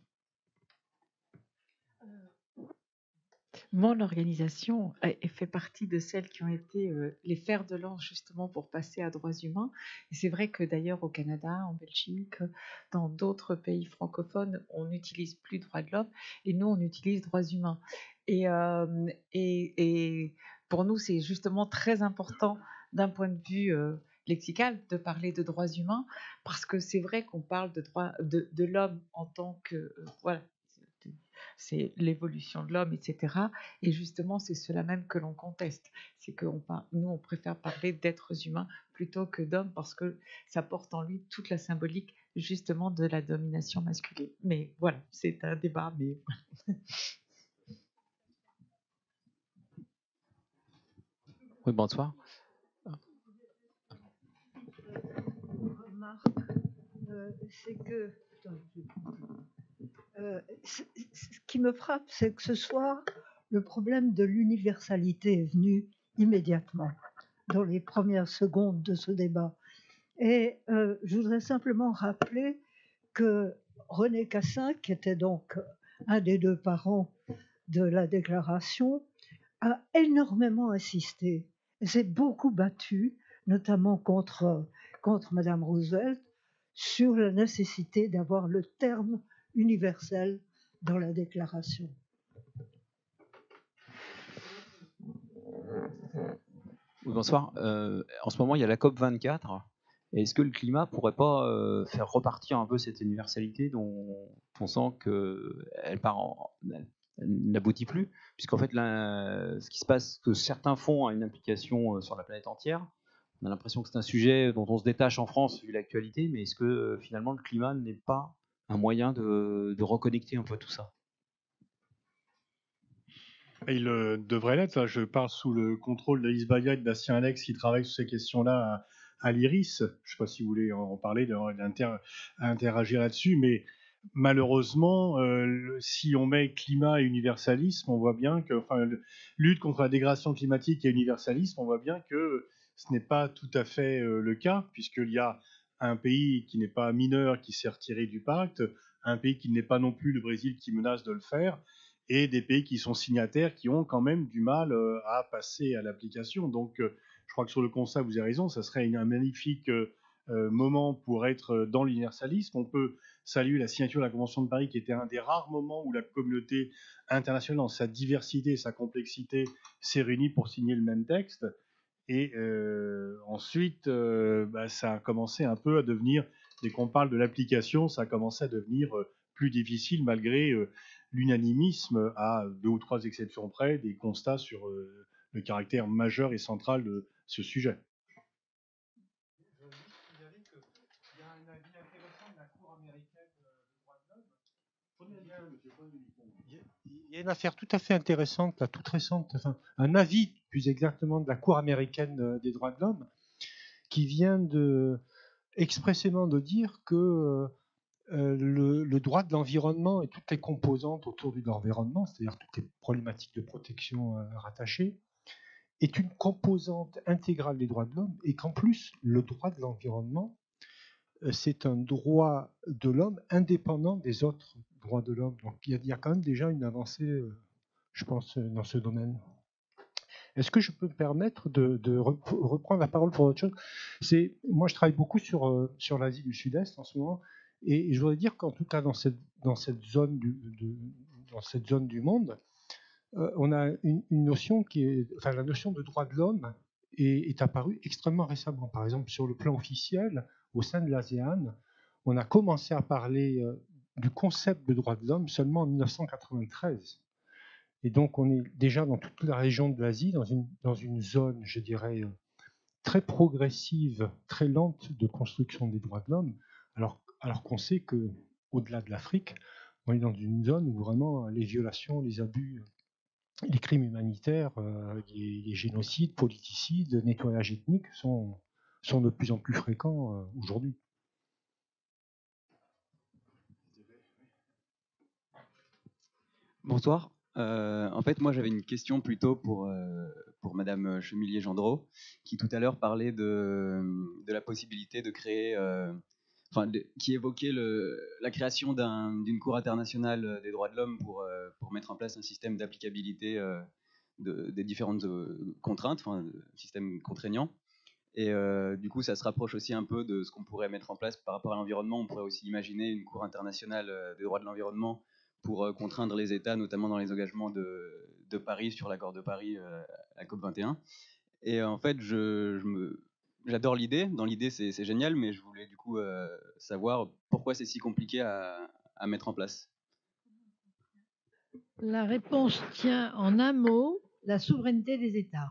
Mon organisation fait partie de celles qui ont été euh, les fers de lance justement pour passer à droits humains. Et c'est vrai que d'ailleurs au Canada, en Belgique, dans d'autres pays francophones, on n'utilise plus droits de l'homme et nous on utilise droits humains. Et, euh, et, et pour nous c'est justement très important d'un point de vue euh, lexical de parler de droits humains parce que c'est vrai qu'on parle de droits de, de l'homme en tant que euh, voilà. C'est l'évolution de l'homme, et cetera. Et justement, c'est cela même que l'on conteste. C'est que on, nous, on préfère parler d'êtres humains plutôt que d'hommes parce que ça porte en lui toute la symbolique justement de la domination masculine. Mais voilà, c'est un débat. Mais oui, bonsoir. Remarque, euh, c'est que... Attends, je... Euh, ce qui me frappe, c'est que ce soir, le problème de l'universalité est venu immédiatement, dans les premières secondes de ce débat. Et euh, je voudrais simplement rappeler que René Cassin, qui était donc un des deux parents de la déclaration, a énormément insisté, et s'est beaucoup battu, notamment contre, contre Madame Roosevelt, sur la nécessité d'avoir le terme universel dans la déclaration. Oui, bonsoir. Euh, en ce moment, il y a la COP vingt-quatre. Est-ce que le climat pourrait pas euh, faire repartir un peu cette universalité dont on sent qu'elle part en, elle, elle n'aboutit plus, puisqu'en fait, là, ce qui se passe, que certains font a une implication sur la planète entière. On a l'impression que c'est un sujet dont on se détache en France vu l'actualité, mais est-ce que finalement le climat n'est pas un moyen de, de reconnecter un peu tout ça? Il euh, devrait l'être. Je parle sous le contrôle d'Alice Baya et de Bastien Alex qui travaillent sur ces questions-là à, à l'IRIS. Je ne sais pas si vous voulez en parler, d'interagir là-dessus, mais malheureusement, euh, si on met climat et universalisme, on voit bien que, enfin, lutte contre la dégradation climatique et universalisme, on voit bien que ce n'est pas tout à fait euh, le cas, puisqu'il y a un pays qui n'est pas mineur qui s'est retiré du pacte, un pays qui n'est pas non plus le Brésil qui menace de le faire, et des pays qui sont signataires qui ont quand même du mal euh, à passer à l'application. Donc, euh, je crois que sur le constat, vous avez raison, ça serait une, un magnifique euh, euh, moment pour être dans l'universalisme. On peut saluer la signature de la Convention de Paris, qui était un des rares moments où la communauté internationale, dans sa diversité et sa complexité, s'est réunie pour signer le même texte. Et euh, ensuite, euh, bah, ça a commencé un peu à devenir, dès qu'on parle de l'application, ça a commencé à devenir euh, plus difficile malgré euh, l'unanimisme, à deux ou trois exceptions près, des constats sur euh, le caractère majeur et central de ce sujet. Il y a une affaire tout à fait intéressante, là, toute récente, enfin, un avis plus exactement de la Cour américaine des droits de l'homme, qui vient de, expressément de dire que euh, le, le droit de l'environnement et toutes les composantes autour de l'environnement, c'est-à-dire toutes les problématiques de protection euh, rattachées, est une composante intégrale des droits de l'homme, et qu'en plus, le droit de l'environnement, euh, c'est un droit de l'homme indépendant des autres droits de l'homme. Donc il y, a, il y a quand même déjà une avancée, euh, je pense, dans ce domaine. Est-ce que je peux me permettre de, de reprendre la parole pour autre chose? C'est, moi, je travaille beaucoup sur, euh, sur l'Asie du Sud-Est en ce moment, et, et je voudrais dire qu'en tout cas, dans cette, dans cette, zone, du, de, dans cette zone du monde, euh, on a une, une notion qui est... Enfin, la notion de droit de l'homme est, est apparue extrêmement récemment. Par exemple, sur le plan officiel, au sein de l'ASEAN, on a commencé à parler euh, du concept de droit de l'homme seulement en mille neuf cent quatre-vingt-treize. Et donc, on est déjà dans toute la région de l'Asie, dans une, dans une zone, je dirais, très progressive, très lente de construction des droits de l'homme, alors, alors qu'on sait qu'au-delà de l'Afrique, on est dans une zone où vraiment les violations, les abus, les crimes humanitaires, les, les génocides, politicides, nettoyage ethnique sont, sont de plus en plus fréquents aujourd'hui. Bonsoir. Euh, en fait, moi, j'avais une question plutôt pour, euh, pour Madame Chemillier-Gendreau, qui tout à l'heure parlait de, de la possibilité de créer, euh, enfin, de, qui évoquait le, la création d'un, d'une Cour internationale des droits de l'homme pour, euh, pour mettre en place un système d'applicabilité euh, de, des différentes euh, contraintes, enfin, un système contraignant. Et euh, du coup, ça se rapproche aussi un peu de ce qu'on pourrait mettre en place par rapport à l'environnement. On pourrait aussi imaginer une Cour internationale des droits de l'environnement pour euh, contraindre les États, notamment dans les engagements de, de Paris sur l'accord de Paris, euh, la COP vingt et un. Et euh, en fait, je, je me, j'adore l'idée. Dans l'idée, c'est, c'est génial, mais je voulais du coup euh, savoir pourquoi c'est si compliqué à, à mettre en place. La réponse tient en un mot, la souveraineté des États.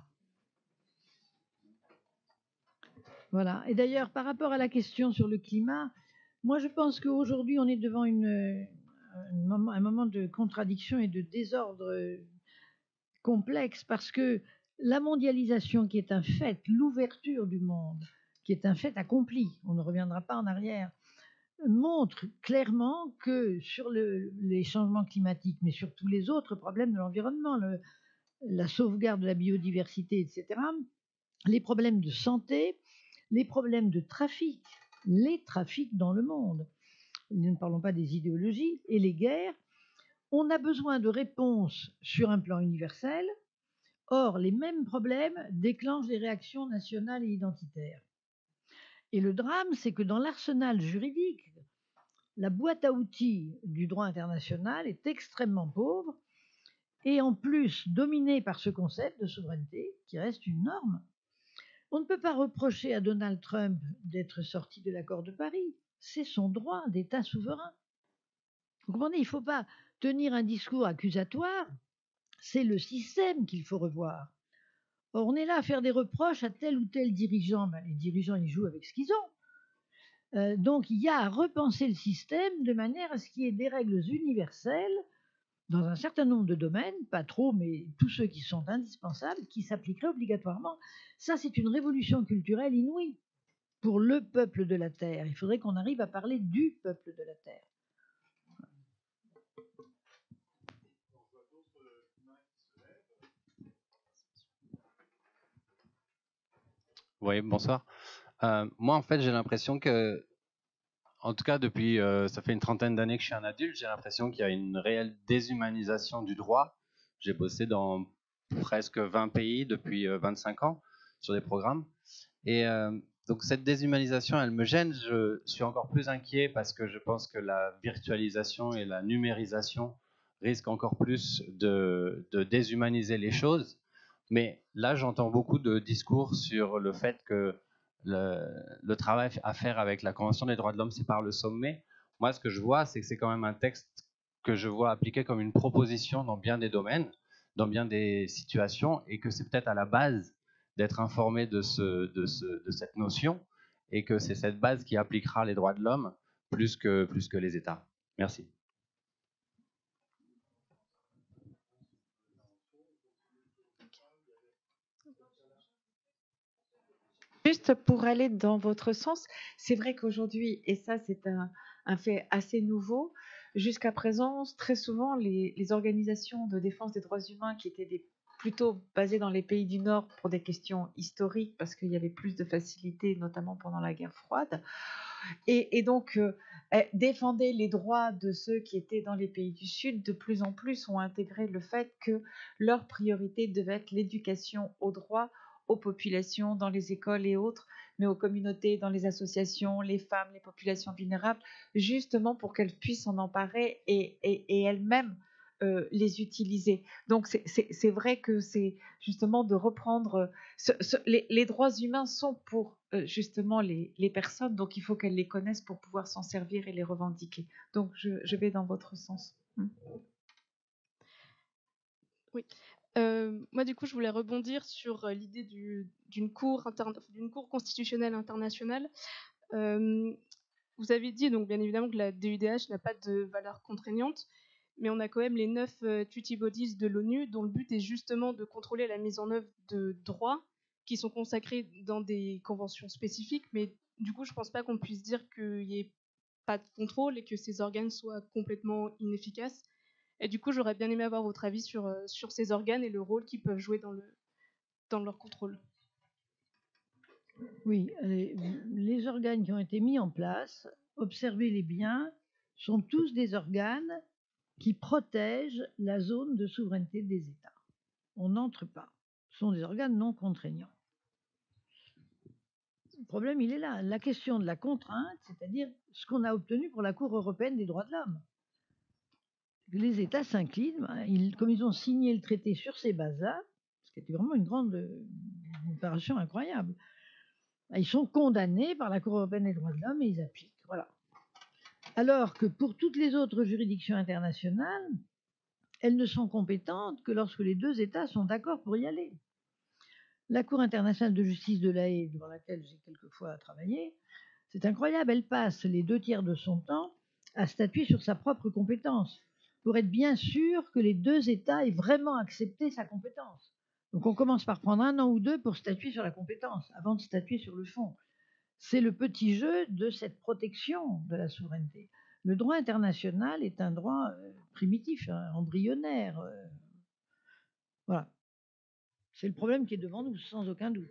Voilà. Et d'ailleurs, par rapport à la question sur le climat, moi je pense qu'aujourd'hui on est devant une, un, moment, un moment de contradiction et de désordre complexe, parce que la mondialisation qui est un fait, l'ouverture du monde qui est un fait accompli, on ne reviendra pas en arrière, montre clairement que sur le, les changements climatiques, mais sur tous les autres problèmes de l'environnement, le, la sauvegarde de la biodiversité, et cetera, les problèmes de santé, les problèmes de trafic, les trafics dans le monde, nous ne parlons pas des idéologies, et les guerres, on a besoin de réponses sur un plan universel. Or, les mêmes problèmes déclenchent des réactions nationales et identitaires. Et le drame, c'est que dans l'arsenal juridique, la boîte à outils du droit international est extrêmement pauvre et en plus dominée par ce concept de souveraineté qui reste une norme. On ne peut pas reprocher à Donald Trump d'être sorti de l'accord de Paris. C'est son droit d'État souverain. Vous comprenez, il ne faut pas tenir un discours accusatoire. C'est le système qu'il faut revoir. Or, on est là à faire des reproches à tel ou tel dirigeant. Ben, les dirigeants, ils jouent avec ce qu'ils ont. Euh, donc, il y a à repenser le système de manière à ce qu'il y ait des règles universelles dans un certain nombre de domaines, pas trop, mais tous ceux qui sont indispensables, qui s'appliqueraient obligatoirement. Ça, c'est une révolution culturelle inouïe pour le peuple de la Terre. Il faudrait qu'on arrive à parler du peuple de la Terre. Oui, bonsoir. Euh, moi, en fait, j'ai l'impression que, en tout cas, depuis, euh, ça fait une trentaine d'années que je suis un adulte, j'ai l'impression qu'il y a une réelle déshumanisation du droit. J'ai bossé dans presque vingt pays depuis euh, vingt-cinq ans. sur des programmes. Et euh, donc cette déshumanisation, elle me gêne. Je suis encore plus inquiet parce que je pense que la virtualisation et la numérisation risquent encore plus de, de déshumaniser les choses. Mais là, j'entends beaucoup de discours sur le fait que le, le travail à faire avec la Convention des droits de l'homme, c'est par le sommet. Moi, ce que je vois, c'est que c'est quand même un texte que je vois appliqué comme une proposition dans bien des domaines, dans bien des situations, et que c'est peut-être à la base d'être informé de, ce, de, ce, de cette notion, et que c'est cette base qui appliquera les droits de l'homme plus que, plus que les États. Merci. Juste pour aller dans votre sens, c'est vrai qu'aujourd'hui, et ça c'est un, un fait assez nouveau, jusqu'à présent, très souvent, les, les organisations de défense des droits humains qui étaient des, plutôt basées dans les pays du Nord pour des questions historiques, parce qu'il y avait plus de facilité, notamment pendant la guerre froide, et, et donc euh, défendaient les droits de ceux qui étaient dans les pays du Sud, de plus en plus ont intégré le fait que leur priorité devait être l'éducation aux droits, aux populations dans les écoles et autres, mais aux communautés, dans les associations, les femmes, les populations vulnérables, justement pour qu'elles puissent s'en emparer et, et, et elles-mêmes euh, les utiliser. Donc c'est, c'est, c'est vrai que c'est justement de reprendre... Ce, ce, les, les droits humains sont pour euh, justement les, les personnes, donc il faut qu'elles les connaissent pour pouvoir s'en servir et les revendiquer. Donc je, je vais dans votre sens. Hmm. Oui. Euh, moi, du coup, je voulais rebondir sur euh, l'idée du, d'une, cour inter- d'une cour constitutionnelle internationale. Euh, vous avez dit, donc, bien évidemment, que la D U D H n'a pas de valeur contraignante, mais on a quand même les neuf euh, treaty bodies de l'ONU, dont le but est justement de contrôler la mise en œuvre de droits qui sont consacrés dans des conventions spécifiques, mais du coup, je ne pense pas qu'on puisse dire qu'il n'y ait pas de contrôle et que ces organes soient complètement inefficaces. Et du coup, j'aurais bien aimé avoir votre avis sur, euh, sur ces organes et le rôle qu'ils peuvent jouer dans, le, dans leur contrôle. Oui, les, les organes qui ont été mis en place, observez-les bien, sont tous des organes qui protègent la zone de souveraineté des États. On n'entre pas. Ce sont des organes non contraignants. Le problème, il est là. La question de la contrainte, c'est-à-dire ce qu'on a obtenu pour la Cour européenne des droits de l'homme. Les États s'inclinent, ils, comme ils ont signé le traité sur ces bases-là, ce qui était vraiment une grande une opération incroyable, ils sont condamnés par la Cour européenne des droits de l'homme et ils appliquent. Voilà. Alors que pour toutes les autres juridictions internationales, elles ne sont compétentes que lorsque les deux États sont d'accord pour y aller. La Cour internationale de justice de La Haye, devant laquelle j'ai quelquefois travaillé, c'est incroyable, elle passe les deux tiers de son temps à statuer sur sa propre compétence, pour être bien sûr que les deux États aient vraiment accepté sa compétence. Donc on commence par prendre un an ou deux pour statuer sur la compétence, avant de statuer sur le fond. C'est le petit jeu de cette protection de la souveraineté. Le droit international est un droit euh, primitif, hein, embryonnaire. Euh, voilà. C'est le problème qui est devant nous, sans aucun doute.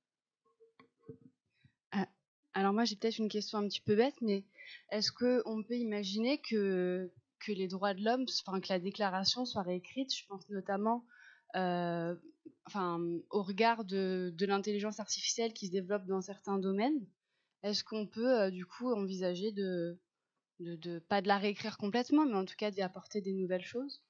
Ah, alors moi, j'ai peut-être une question un petit peu bête, mais est-ce qu'on peut imaginer que, que les droits de l'homme, enfin que la déclaration soit réécrite? Je pense notamment euh, enfin, au regard de, de l'intelligence artificielle qui se développe dans certains domaines. Est-ce qu'on peut euh, du coup envisager de, de, de, pas de la réécrire complètement, mais en tout cas d'y apporter des nouvelles choses?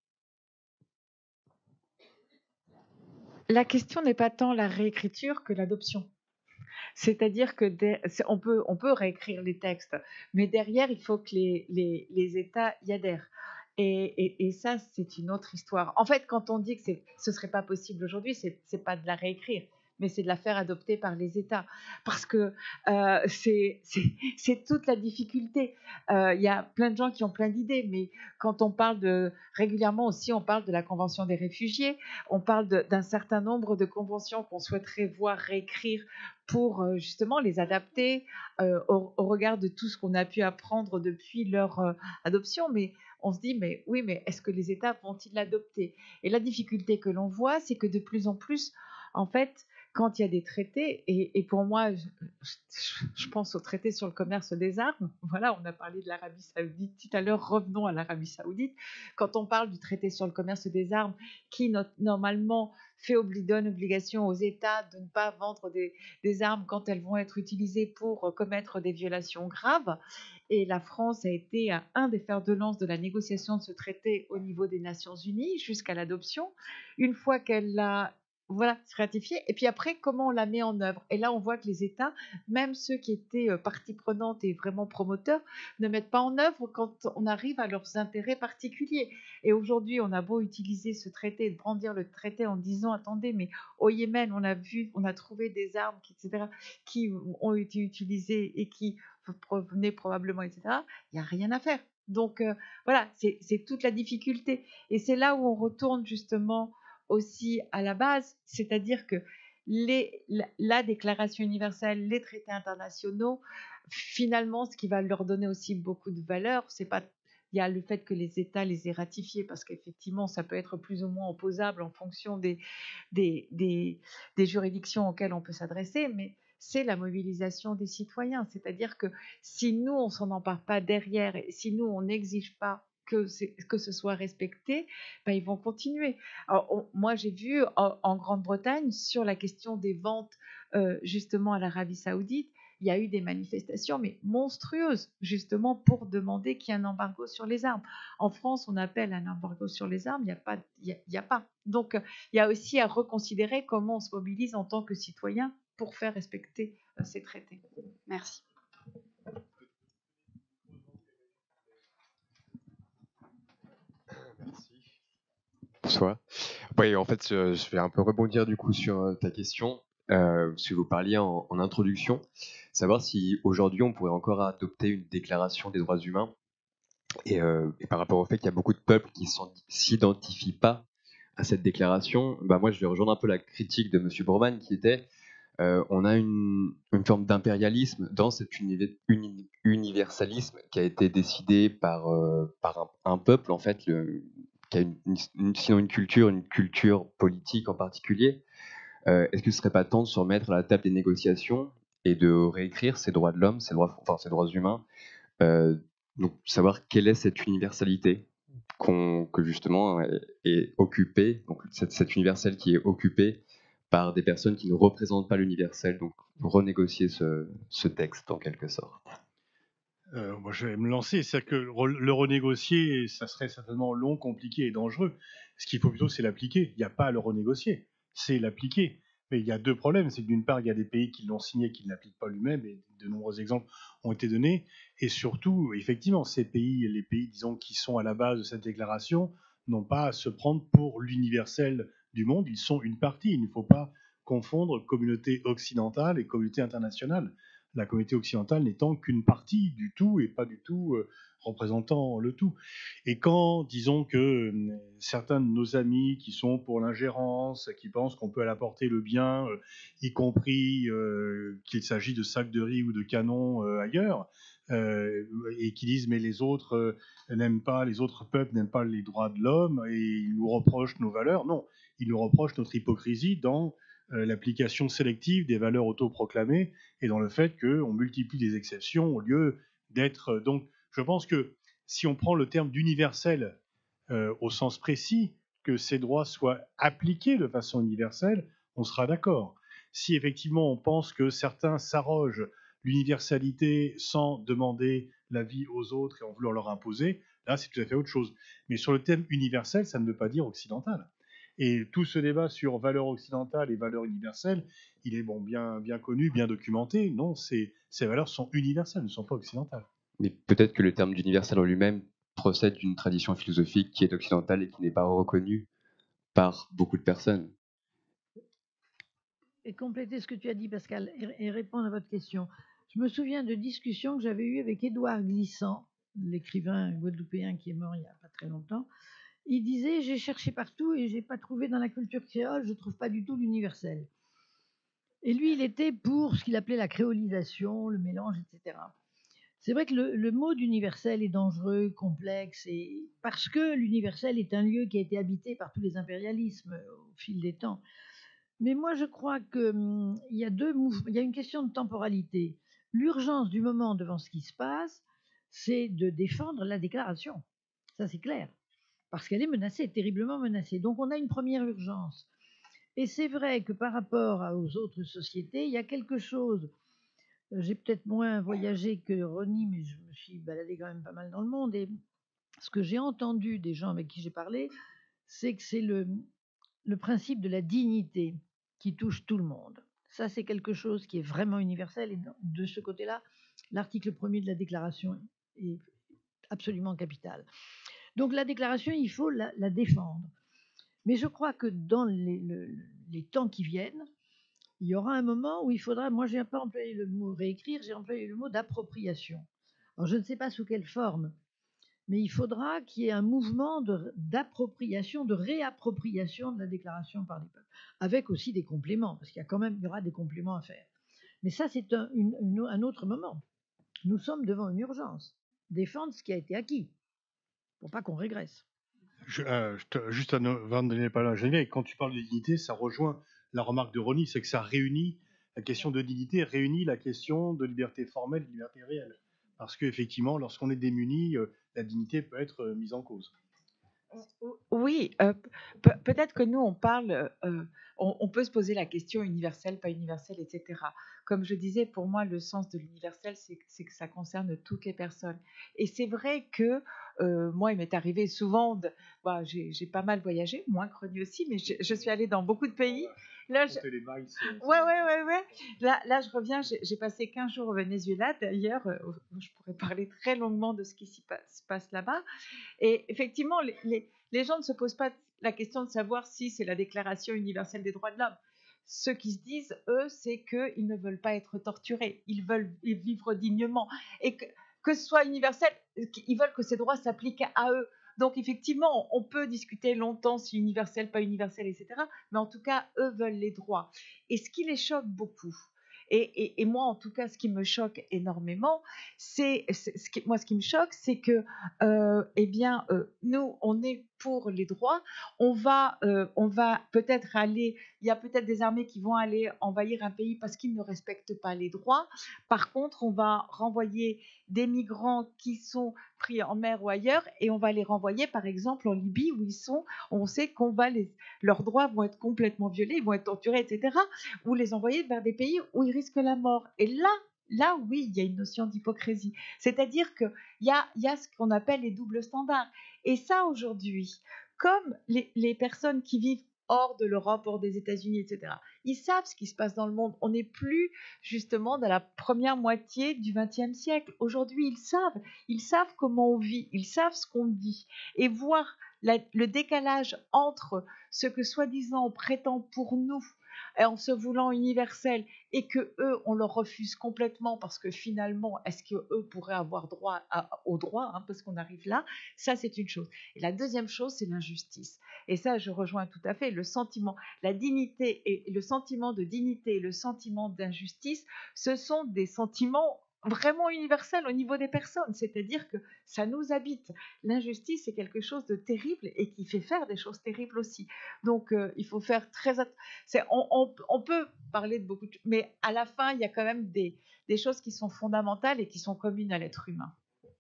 La question n'est pas tant la réécriture que l'adoption. C'est-à-dire que de, on, peut, on peut réécrire les textes, mais derrière, il faut que les, les, les États y adhèrent. Et, et, et ça, c'est une autre histoire. En fait, quand on dit que c'est, ce ne serait pas possible aujourd'hui, ce n'est pas de la réécrire, mais c'est de la faire adopter par les États. Parce que euh, c'est, c'est, c'est toute la difficulté. Il euh, y a plein de gens qui ont plein d'idées, mais quand on parle de... Régulièrement aussi, on parle de la Convention des réfugiés, on parle de, d'un certain nombre de conventions qu'on souhaiterait voir réécrire pour euh, justement les adapter euh, au, au regard de tout ce qu'on a pu apprendre depuis leur euh, adoption. Mais on se dit, mais oui, mais est-ce que les États vont-ils l'adopter? Et la difficulté que l'on voit, c'est que de plus en plus, en fait, quand il y a des traités, et, et pour moi, je, je, je pense au traité sur le commerce des armes. Voilà, on a parlé de l'Arabie Saoudite tout à l'heure, revenons à l'Arabie Saoudite. Quand on parle du traité sur le commerce des armes, qui no- normalement fait obli- donne obligation aux États de ne pas vendre des, des armes quand elles vont être utilisées pour commettre des violations graves. Et la France a été un des fers de lance de la négociation de ce traité au niveau des Nations Unies jusqu'à l'adoption. Une fois qu'elle l'a voilà, ratifiée, et puis après, comment on la met en œuvre. Et là, on voit que les États, même ceux qui étaient partie prenante et vraiment promoteurs, ne mettent pas en œuvre quand on arrive à leurs intérêts particuliers. Et aujourd'hui, on a beau utiliser ce traité, brandir le traité en disant, attendez, mais au Yémen, on a vu, on a trouvé des armes, et cetera, qui ont été utilisées et qui provenaient probablement, et cetera. Il n'y a rien à faire. Donc euh, voilà, c'est toute la difficulté. Et c'est là où on retourne justement aussi à la base, c'est-à-dire que les, la, la Déclaration universelle, les traités internationaux, finalement, ce qui va leur donner aussi beaucoup de valeur, c'est pas il y a le fait que les États les aient ratifiés, parce qu'effectivement, ça peut être plus ou moins opposable en fonction des, des, des, des juridictions auxquelles on peut s'adresser, mais c'est la mobilisation des citoyens. C'est-à-dire que si nous, on ne s'en empare pas derrière, et si nous, on n'exige pas que, que ce soit respecté, ben, ils vont continuer. Alors, on, moi, j'ai vu en, en Grande-Bretagne, sur la question des ventes euh, justement à l'Arabie Saoudite, il y a eu des manifestations, mais monstrueuses, justement pour demander qu'il y ait un embargo sur les armes. En France, on appelle un embargo sur les armes, il n'y a pas. Il y a, il y a pas. Donc, il y a aussi à reconsidérer comment on se mobilise en tant que citoyen pour faire respecter euh, ces traités. Merci. Bonsoir. Oui, en fait, je, je vais un peu rebondir du coup sur ta question. Euh, si vous parliez en, en introduction, savoir si aujourd'hui on pourrait encore adopter une déclaration des droits humains, et, euh, et par rapport au fait qu'il y a beaucoup de peuples qui ne s'identifient pas à cette déclaration, bah moi je vais rejoindre un peu la critique de M. Broman qui était euh, on a une, une forme d'impérialisme dans cet uni uni universalisme qui a été décidé par, euh, par un, un peuple en fait, le, qui a une, une, sinon une culture, une culture politique en particulier. Euh, Est-ce que ce serait pas temps de se remettre à la table des négociations et de réécrire ces droits de l'homme, ces droits, enfin ces droits humains, euh, donc savoir quelle est cette universalité qu'on, que justement est, est occupée, donc cette, cette universelle qui est occupée par des personnes qui ne représentent pas l'universel, donc renégocier ce, ce texte en quelque sorte. Euh, moi, je vais me lancer. C'est-à-dire que le renégocier, ça serait certainement long, compliqué et dangereux. Ce qu'il faut plutôt, c'est l'appliquer. Il n'y a pas à le renégocier, c'est l'appliquer. Mais il y a deux problèmes. C'est que d'une part, il y a des pays qui l'ont signé qui ne l'appliquent pas lui-même, et de nombreux exemples ont été donnés. Et surtout, effectivement, ces pays, les pays, disons, qui sont à la base de cette déclaration, n'ont pas à se prendre pour l'universel du monde. Ils sont une partie. Il ne faut pas confondre communauté occidentale et communauté internationale. La communauté occidentale n'étant qu'une partie du tout et pas du tout euh, représentant le tout. Et quand, disons que euh, certains de nos amis qui sont pour l'ingérence, qui pensent qu'on peut apporter le bien, euh, y compris euh, qu'il s'agit de sacs de riz ou de canons euh, ailleurs, euh, et qui disent mais les autres euh, n'aiment pas, les autres peuples n'aiment pas les droits de l'homme et ils nous reprochent nos valeurs. Non, ils nous reprochent notre hypocrisie dans euh, l'application sélective des valeurs autoproclamées et dans le fait qu'on multiplie les exceptions au lieu d'être... Donc, je pense que si on prend le terme d'universel euh, au sens précis, que ces droits soient appliqués de façon universelle, on sera d'accord. Si effectivement on pense que certains s'arrogent l'universalité sans demander l'avis aux autres et en vouloir leur imposer, là c'est tout à fait autre chose. Mais sur le thème universel, ça ne veut pas dire occidental. Et tout ce débat sur valeurs occidentales et valeurs universelles, il est bon, bien, bien connu, bien documenté. Non, ces, ces valeurs sont universelles, ne sont pas occidentales. Mais peut-être que le terme d'universel en lui-même procède d'une tradition philosophique qui est occidentale et qui n'est pas reconnue par beaucoup de personnes. Et compléter ce que tu as dit, Pascal, et, et répondre à votre question. Je me souviens de discussions que j'avais eues avec Édouard Glissant, l'écrivain guadeloupéen qui est mort il n'y a pas très longtemps. Il disait, j'ai cherché partout et j'ai pas trouvé dans la culture créole, je trouve pas du tout l'universel. Et lui, il était pour ce qu'il appelait la créolisation, le mélange, et cetera. C'est vrai que le, le mot d'universel est dangereux, complexe, et parce que l'universel est un lieu qui a été habité par tous les impérialismes au fil des temps. Mais moi, je crois qu'il hum, y a deux mouvements. Il y a une question de temporalité. L'urgence du moment devant ce qui se passe, c'est de défendre la déclaration. Ça, c'est clair. Parce qu'elle est menacée, terriblement menacée. Donc, on a une première urgence. Et c'est vrai que par rapport à- aux autres sociétés, il y a quelque chose. euh, J'ai peut-être moins voyagé que Ronnie, mais je me suis baladée quand même pas mal dans le monde. Et ce que j'ai entendu des gens avec qui j'ai parlé, c'est que c'est le, le principe de la dignité qui touche tout le monde. Ça, c'est quelque chose qui est vraiment universel. Et dans- de ce côté-là, l'article premier de la déclaration est absolument capital. Donc la déclaration, il faut la, la défendre. Mais je crois que dans les, le- les temps qui viennent, il y aura un moment où il faudra, moi j'ai pas employé le mot réécrire, j'ai employé le mot d'appropriation. Alors je ne sais pas sous quelle forme, mais il faudra qu'il y ait un mouvement de- d'appropriation, de réappropriation de la déclaration par les peuples, avec aussi des compléments, parce qu'il y a quand même, il y aura des compléments à faire. Mais ça, c'est un, une- une- un autre moment. Nous sommes devant une urgence. Défendre ce qui a été acquis, pour pas qu'on régresse. Je, euh, je te- juste à no- avant de donner la parole à Geneviève, quand tu parles de dignité, ça rejoint la remarque de Ronnie, c'est que ça réunit la question de dignité, réunit la question de liberté formelle, de liberté réelle. Parce qu'effectivement, lorsqu'on est démuni, euh, la dignité peut être euh, mise en cause. Oui, euh, pe- peut-être que nous, on parle, euh, on, on peut se poser la question universelle, pas universelle, et cetera. Comme je disais, pour moi, le sens de l'universel, c'est que c'est que ça concerne toutes les personnes. Et c'est vrai que euh, moi, il m'est arrivé souvent, de, bah, j'ai j'ai pas mal voyagé, moins que René aussi, mais je, je suis allée dans beaucoup de pays. Là, je, Compter les mailles, c'est- Ouais, ouais, ouais, ouais. Là, là, je reviens, j'ai j'ai passé quinze jours au Venezuela, d'ailleurs, euh, je pourrais parler très longuement de ce qui s'y passe, se passe là-bas. Et effectivement, les, les- les gens ne se posent pas la question de savoir si c'est la Déclaration universelle des droits de l'homme. Ce qu'ils se disent, eux, c'est qu'ils ne veulent pas être torturés, ils veulent vivre dignement. Et que, que ce soit universel, ils veulent que ces droits s'appliquent à eux. Donc effectivement, on peut discuter longtemps si universel, pas universel, et cetera. Mais en tout cas, eux veulent les droits. Et ce qui les choque beaucoup, et, et, et moi en tout cas, ce qui me choque énormément, c'est ce qui, moi ce qui me choque, c'est que euh, eh bien euh, nous on est pour les droits, on va euh, on va peut-être aller, il y a peut-être des armées qui vont aller envahir un pays parce qu'ils ne respectent pas les droits. Par contre, on va renvoyer des migrants qui sont pris en mer ou ailleurs et on va les renvoyer par exemple en Libye où ils sont, on sait qu'on va les, leurs droits vont être complètement violés, ils vont être torturés, et cetera. Ou les envoyer vers des pays où ils risquent la mort. Et là, là oui, il y a une notion d'hypocrisie. C'est-à-dire qu'il y a, y a ce qu'on appelle les doubles standards. Et ça, aujourd'hui, comme les, les personnes qui vivent hors de l'Europe, hors des États-Unis, et cetera, ils savent ce qui se passe dans le monde. On n'est plus justement dans la première moitié du vingtième siècle. Aujourd'hui, ils savent. Ils savent comment on vit. Ils savent ce qu'on dit. Et voir la, le décalage entre ce que soi-disant on prétend pour nous, en se voulant universel, et que eux on leur refuse complètement parce que finalement est-ce que eux pourraient avoir droit à, au droit, hein, parce qu'on arrive là, ça c'est une chose. Et la deuxième chose, c'est l'injustice. Et ça, je rejoins tout à fait le sentiment, la dignité et le sentiment de dignité et le sentiment d'injustice, ce sont des sentiments vraiment universel au niveau des personnes, c'est-à-dire que ça nous habite. L'injustice, c'est quelque chose de terrible et qui fait faire des choses terribles aussi. Donc, euh, il faut faire très attention. On, on, on peut parler de beaucoup de choses, mais à la fin, il y a quand même des, des choses qui sont fondamentales et qui sont communes à l'être humain.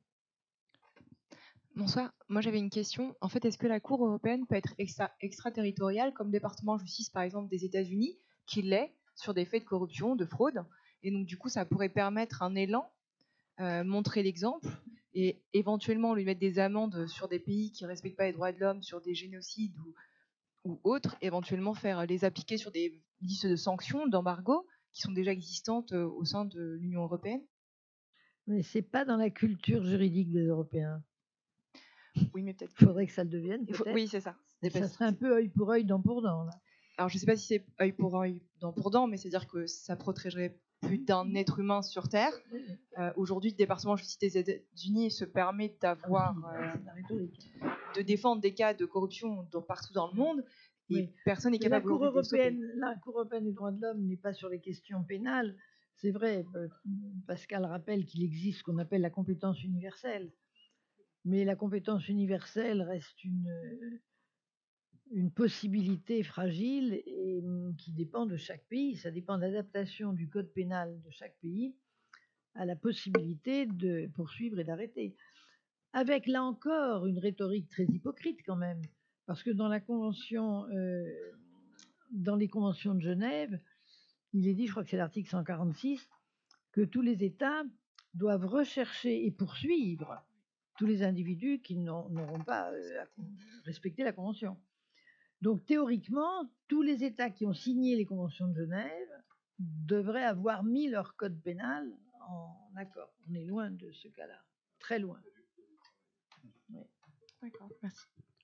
Bonsoir, moi j'avais une question. En fait, est-ce que la Cour européenne peut être extra- extraterritoriale comme département de justice, par exemple, des États-Unis, qui l'est sur des faits de corruption, de fraude? Et donc, du coup, ça pourrait permettre un élan, euh, montrer l'exemple, et éventuellement lui mettre des amendes sur des pays qui ne respectent pas les droits de l'homme, sur des génocides ou, ou autres, éventuellement faire les appliquer sur des listes de sanctions, d'embargo, qui sont déjà existantes euh, au sein de l'Union européenne? Mais c'est pas dans la culture juridique des Européens. Oui, mais peut-être. Il faudrait que ça le devienne. Il faut- peut-être. Oui, c'est ça. Et ça serait un peu œil pour œil, dent pour dent. Là. Alors, je ne sais pas si c'est œil pour œil, dent pour dent, mais c'est-à-dire que ça protégerait plus d'un être humain sur Terre. Euh, Aujourd'hui, le département de justice des États-Unis se permet d'avoir, euh, de défendre des cas de corruption dans, partout dans le monde, et Oui. personne n'est Mais la capable Cour aujourd'hui de les stopper. européenne, la Cour européenne des droits de l'homme n'est pas sur les questions pénales. C'est vrai, euh, Pascal rappelle qu'il existe ce qu'on appelle la compétence universelle. Mais la compétence universelle reste une, une possibilité fragile et hum, qui dépend de chaque pays. Ça dépend de l'adaptation du code pénal de chaque pays à la possibilité de poursuivre et d'arrêter. Avec, là encore, une rhétorique très hypocrite quand même, parce que dans la convention, euh, dans les conventions de Genève, il est dit, je crois que c'est l'article cent quarante-six, que tous les États doivent rechercher et poursuivre tous les individus qui n'ont- n'auront pas euh, respecté la convention. Donc théoriquement, tous les États qui ont signé les conventions de Genève devraient avoir mis leur code pénal en accord. On est loin de ce cas-là, très loin. Oui. D'accord, merci.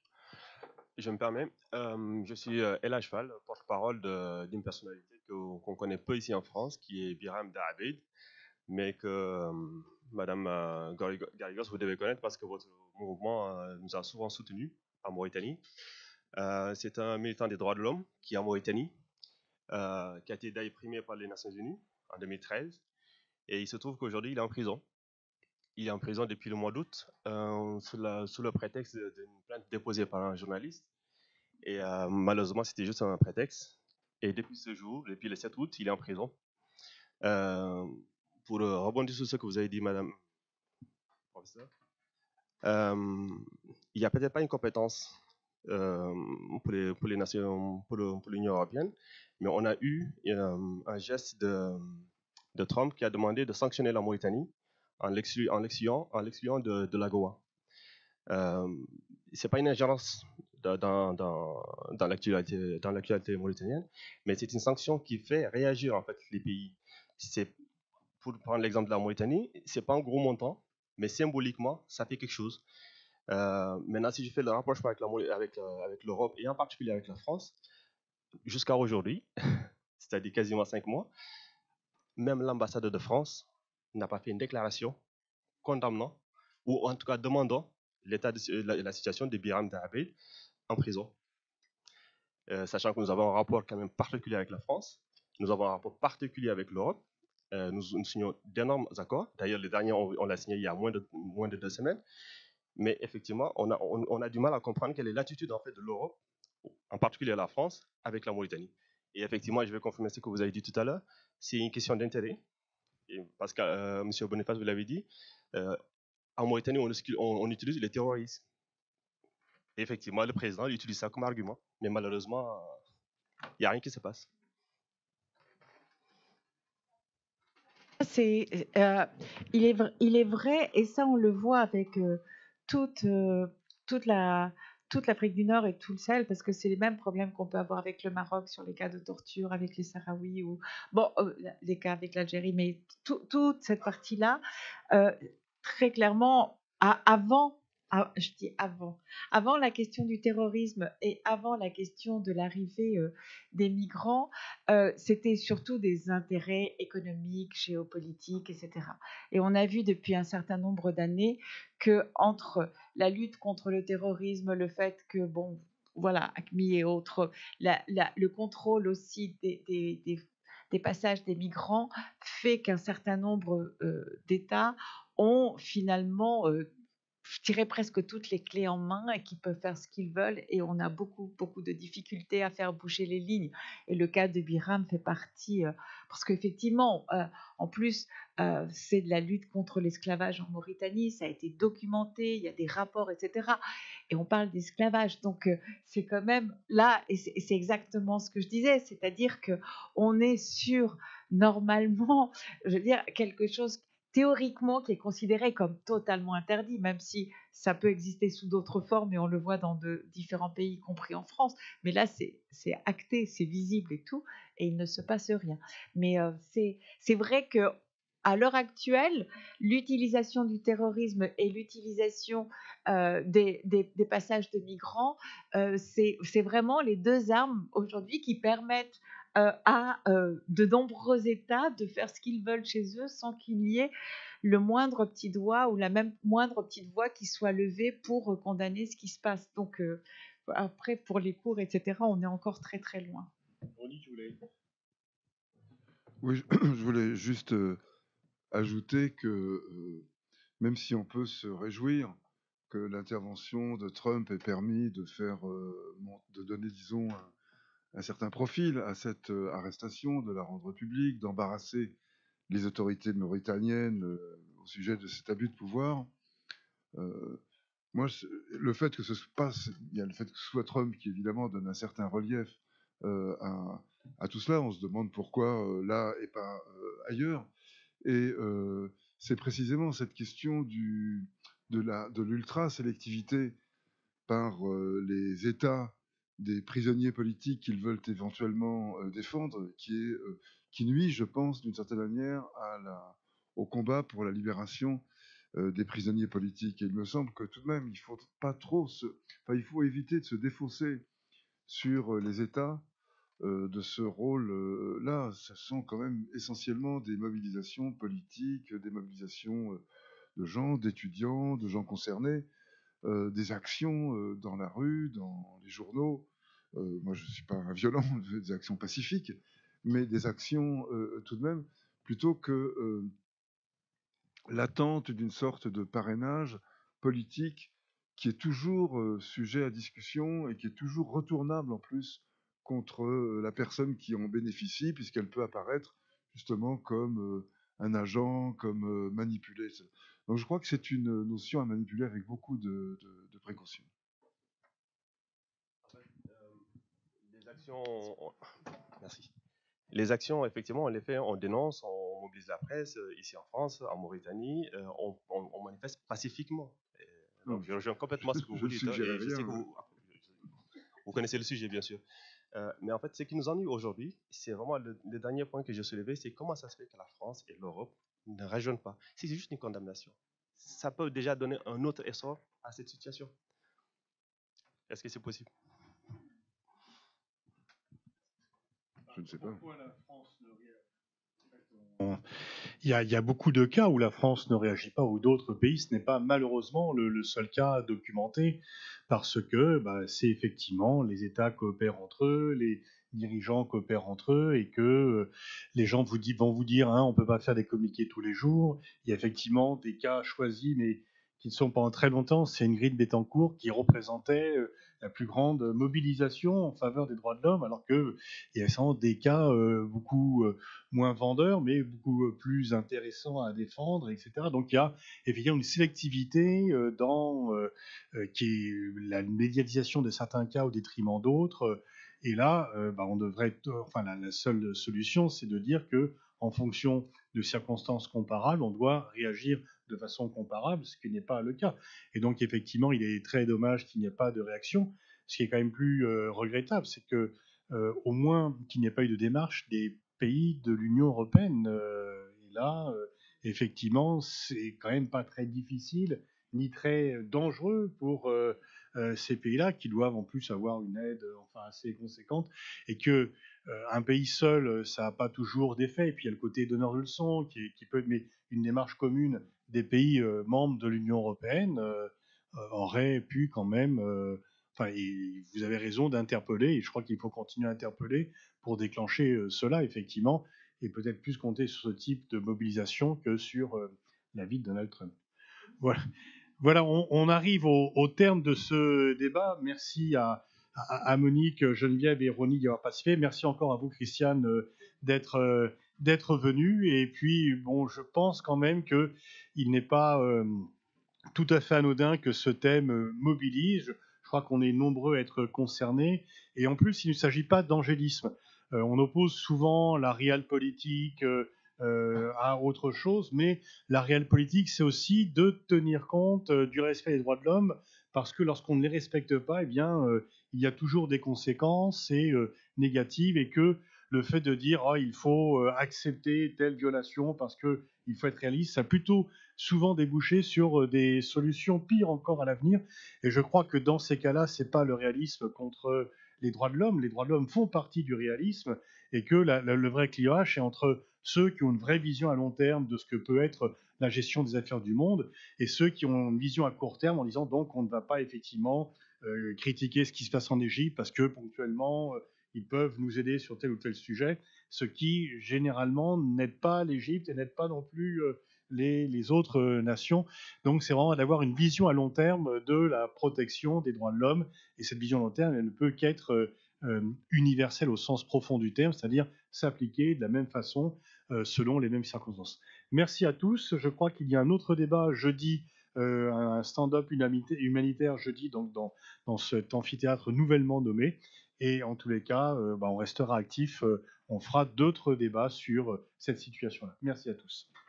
Je me permets, euh, je suis euh, El Achval, porte-parole de- d'une personnalité que- qu'on connaît peu ici en France, qui est Biram Dahabed, mais que euh, Madame euh, Garrigo- Garrigos, vous devez connaître parce que votre mouvement euh, nous a souvent soutenus en Mauritanie. Euh, c'est un militant des droits de l'homme qui est en Mauritanie, euh, qui a été d'ailleurs primé par les Nations Unies en deux mille treize, et il se trouve qu'aujourd'hui il est en prison. Il est en prison depuis le mois d'août, euh, sous, la- sous le prétexte de- d'une plainte déposée par un journaliste. Et euh, malheureusement, c'était juste un prétexte. Et depuis ce jour, depuis le sept août, il est en prison. Euh, pour euh, rebondir sur ce que vous avez dit, Madame professeure, euh, il n'y a peut-être pas une compétence euh, pour, les, pour les nations, pour le- pour l'Union européenne, mais on a eu euh, un geste de, de Trump qui a demandé de sanctionner la Mauritanie en l'exclu- en l'excluant en l'excluant de, de l'AGOA. Euh, c'est pas une ingérence dans, dans, dans, dans l'actualité dans l'actualité mauritanienne, mais c'est une sanction qui fait réagir en fait les pays. C'est, pour prendre l'exemple de la Mauritanie, c'est pas un gros montant, mais symboliquement, ça fait quelque chose. Euh, maintenant, si je fais le rapprochement avec, la, Mau- avec, euh, avec l'Europe et en particulier avec la France, jusqu'à aujourd'hui, c'est-à-dire quasiment cinq mois, même l'ambassadeur de France n'a pas fait une déclaration condamnant ou en tout cas demandant l'état de la, la situation de Biram Dahabed en prison. Euh, sachant que nous avons un rapport quand même particulier avec la France, nous avons un rapport particulier avec l'Europe, euh, nous, nous signons d'énormes accords. D'ailleurs, le dernier, on, on l'a signé il y a moins de, moins de deux semaines. Mais effectivement, on a, on, on a du mal à comprendre quelle est l'attitude en fait de l'Europe, en particulier la France, avec la Mauritanie. Et effectivement, je vais confirmer ce que vous avez dit tout à l'heure, c'est une question d'intérêt. Et parce que euh, M. Boniface, vous l'avez dit, euh, en Mauritanie, on, on, on utilise le terrorisme. Et effectivement, le président il utilise ça comme argument. Mais malheureusement, il n'y a rien qui se passe. C'est, euh, il, est, vr- il est vrai, et ça on le voit avec euh, toute, euh, toute, la, toute l'Afrique du Nord et tout le Sahel, parce que c'est les mêmes problèmes qu'on peut avoir avec le Maroc sur les cas de torture, avec les Sahraouis, ou bon, euh, les cas avec l'Algérie, mais tout- toute cette partie-là, euh, très clairement, à- avant, à- je dis avant, avant la question du terrorisme et avant la question de l'arrivée euh, des migrants, euh, c'était surtout des intérêts économiques, géopolitiques, et cetera. Et on a vu depuis un certain nombre d'années que entre la lutte contre le terrorisme, le fait que, bon, voilà, A C M I et autres, la- la- le contrôle aussi des, des- des- des passages des migrants fait qu'un certain nombre euh, d'États ont finalement euh, je dirais presque toutes les clés en main et qui peuvent faire ce qu'ils veulent et on a beaucoup beaucoup de difficultés à faire bouger les lignes et le cas de Biram fait partie euh, parce qu'effectivement euh, en plus euh, c'est de la lutte contre l'esclavage en Mauritanie, ça a été documenté, il y a des rapports, etc. Et on parle d'esclavage, donc euh, c'est quand même là et c'est, et c'est exactement ce que je disais, c'est-à-dire que on est sur normalement je veux dire quelque chose théoriquement qui est considéré comme totalement interdit, même si ça peut exister sous d'autres formes et on le voit dans de différents pays, y compris en France. Mais là, c'est, c'est acté, c'est visible et tout, et il ne se passe rien. Mais euh, c'est, c'est vrai que à l'heure actuelle, l'utilisation du terrorisme et l'utilisation euh, des, des, des passages de migrants, euh, c'est, c'est vraiment les deux armes aujourd'hui qui permettent euh, à euh, de nombreux États de faire ce qu'ils veulent chez eux sans qu'il y ait le moindre petit doigt ou la même moindre petite voix qui soit levée pour euh, condamner ce qui se passe. Donc euh, après, pour les cours, et cetera, on est encore très très loin. Oui, je je voulais juste euh, ajouter que euh, même si on peut se réjouir que l'intervention de Trump ait permis de faire, euh, de donner, disons, un, un certain profil à cette euh, arrestation, de la rendre publique, d'embarrasser les autorités mauritaniennes euh, au sujet de cet abus de pouvoir. Euh, moi, le fait que ce se passe, il y a le fait que ce soit Trump qui évidemment donne un certain relief euh, à, à tout cela. On se demande pourquoi euh, là et pas euh, ailleurs. Et euh, c'est précisément cette question du, de, la, de l'ultra-sélectivité par euh, les États des prisonniers politiques qu'ils veulent éventuellement euh, défendre, qui, est, euh, qui nuit, je pense, d'une certaine manière, à la, au combat pour la libération euh, des prisonniers politiques. Et il me semble que tout de même, il faut pas trop se, enfin, il faut éviter de se défausser sur euh, les États euh, de ce rôle-là. Ce sont quand même essentiellement des mobilisations politiques, des mobilisations euh, de gens, d'étudiants, de gens concernés. Euh, des actions euh, dans la rue, dans les journaux. Euh, moi, je ne suis pas un violent, des actions pacifiques, mais des actions euh, tout de même, plutôt que euh, l'attente d'une sorte de parrainage politique qui est toujours euh, sujet à discussion et qui est toujours retournable en plus contre euh, la personne qui en bénéficie, puisqu'elle peut apparaître justement comme euh, un agent, comme euh, manipulé. Donc je crois que c'est une notion à manipuler avec beaucoup de, de, de précaution. Les actions, merci. Les actions, effectivement, on les fait, on dénonce, on mobilise la presse, ici en France, en Mauritanie, on, on, on manifeste pacifiquement. Et donc, je rejoins complètement ce que vous dites. Et je sais que vous, vous connaissez le sujet, bien sûr. Euh, mais en fait, ce qui nous ennuie aujourd'hui, c'est vraiment le, le dernier point que j'ai soulevé, c'est comment ça se fait que la France et l'Europe ne raisonnent pas. C'est juste une condamnation. Ça peut déjà donner un autre essor à cette situation. Est-ce que c'est possible? Je ne sais pas. Il y, a, il y a beaucoup de cas où la France ne réagit pas, ou d'autres pays. Ce n'est pas malheureusement le, le seul cas documenté, parce que bah, c'est effectivement les États coopèrent entre eux, les dirigeants coopèrent entre eux, et que euh, les gens vous dit, vont vous dire hein, on ne peut pas faire des communiqués tous les jours. Il y a effectivement des cas choisis, mais qui ne sont pas en très longtemps. C'est Ingrid Betancourt qui représentait euh, la plus grande mobilisation en faveur des droits de l'homme, alors qu'il y a sans des cas euh, beaucoup euh, moins vendeurs, mais beaucoup plus intéressants à défendre, et cetera. Donc il y a évidemment une sélectivité euh, dans euh, euh, qui est la médiatisation de certains cas au détriment d'autres. Et là, euh, bah, on devrait, enfin la, la seule solution, c'est de dire que en fonction de circonstances comparables, on doit réagir de façon comparable, ce qui n'est pas le cas. Et donc, effectivement, il est très dommage qu'il n'y ait pas de réaction. Ce qui est quand même plus euh, regrettable, c'est que, euh, au moins, qu'il n'y ait pas eu de démarche des pays de l'Union européenne. Euh, et là, euh, effectivement, c'est quand même pas très difficile ni très dangereux pour euh, euh, ces pays-là, qui doivent en plus avoir une aide enfin assez conséquente, et que euh, un pays seul, ça n'a pas toujours d'effet. Et puis il y a le côté donneur de leçons qui, qui peut être, mais une démarche commune des pays euh, membres de l'Union européenne euh, euh, aurait pu quand même. Euh, enfin, et vous avez raison d'interpeller, et je crois qu'il faut continuer à interpeller pour déclencher euh, cela effectivement, et peut-être plus compter sur ce type de mobilisation que sur euh, la vie de Donald Trump. Voilà. Voilà, on, on arrive au, au terme de ce débat. Merci à, à, à Monique, Geneviève et Ronnie d'y avoir participé. Merci encore à vous, Christiane, euh, d'être euh, d'être venue. Et puis, bon, je pense quand même que il n'est pas euh, tout à fait anodin que ce thème euh, mobilise. Je crois qu'on est nombreux à être concernés. Et en plus, il ne s'agit pas d'angélisme. Euh, on oppose souvent la réelle politique euh, Euh, à autre chose, mais la réelle politique, c'est aussi de tenir compte euh, du respect des droits de l'homme, parce que lorsqu'on ne les respecte pas, eh bien, euh, il y a toujours des conséquences et, euh, négatives, et que le fait de dire oh, il faut euh, accepter telle violation parce qu'il faut être réaliste, ça a plutôt souvent débouché sur euh, des solutions pires encore à l'avenir. Et je crois que dans ces cas-là, c'est pas le réalisme contre les droits de l'homme. Les droits de l'homme font partie du réalisme, et que la, la, le vrai clivage est entre ceux qui ont une vraie vision à long terme de ce que peut être la gestion des affaires du monde, et ceux qui ont une vision à court terme en disant donc on ne va pas effectivement euh, critiquer ce qui se passe en Égypte parce que ponctuellement euh, ils peuvent nous aider sur tel ou tel sujet, ce qui généralement n'aide pas l'Égypte et n'aide pas non plus euh, les, les autres nations. Donc c'est vraiment d'avoir une vision à long terme de la protection des droits de l'homme. Et cette vision à long terme, elle ne peut qu'être euh, universelle au sens profond du terme, c'est-à-dire s'appliquer de la même façon euh, selon les mêmes circonstances. Merci à tous. Je crois qu'il y a un autre débat jeudi, euh, un stand-up humanitaire jeudi, donc dans, dans cet amphithéâtre nouvellement nommé. Et en tous les cas, euh, bah, on restera actif. Euh, on fera d'autres débats sur cette situation-là. Merci à tous.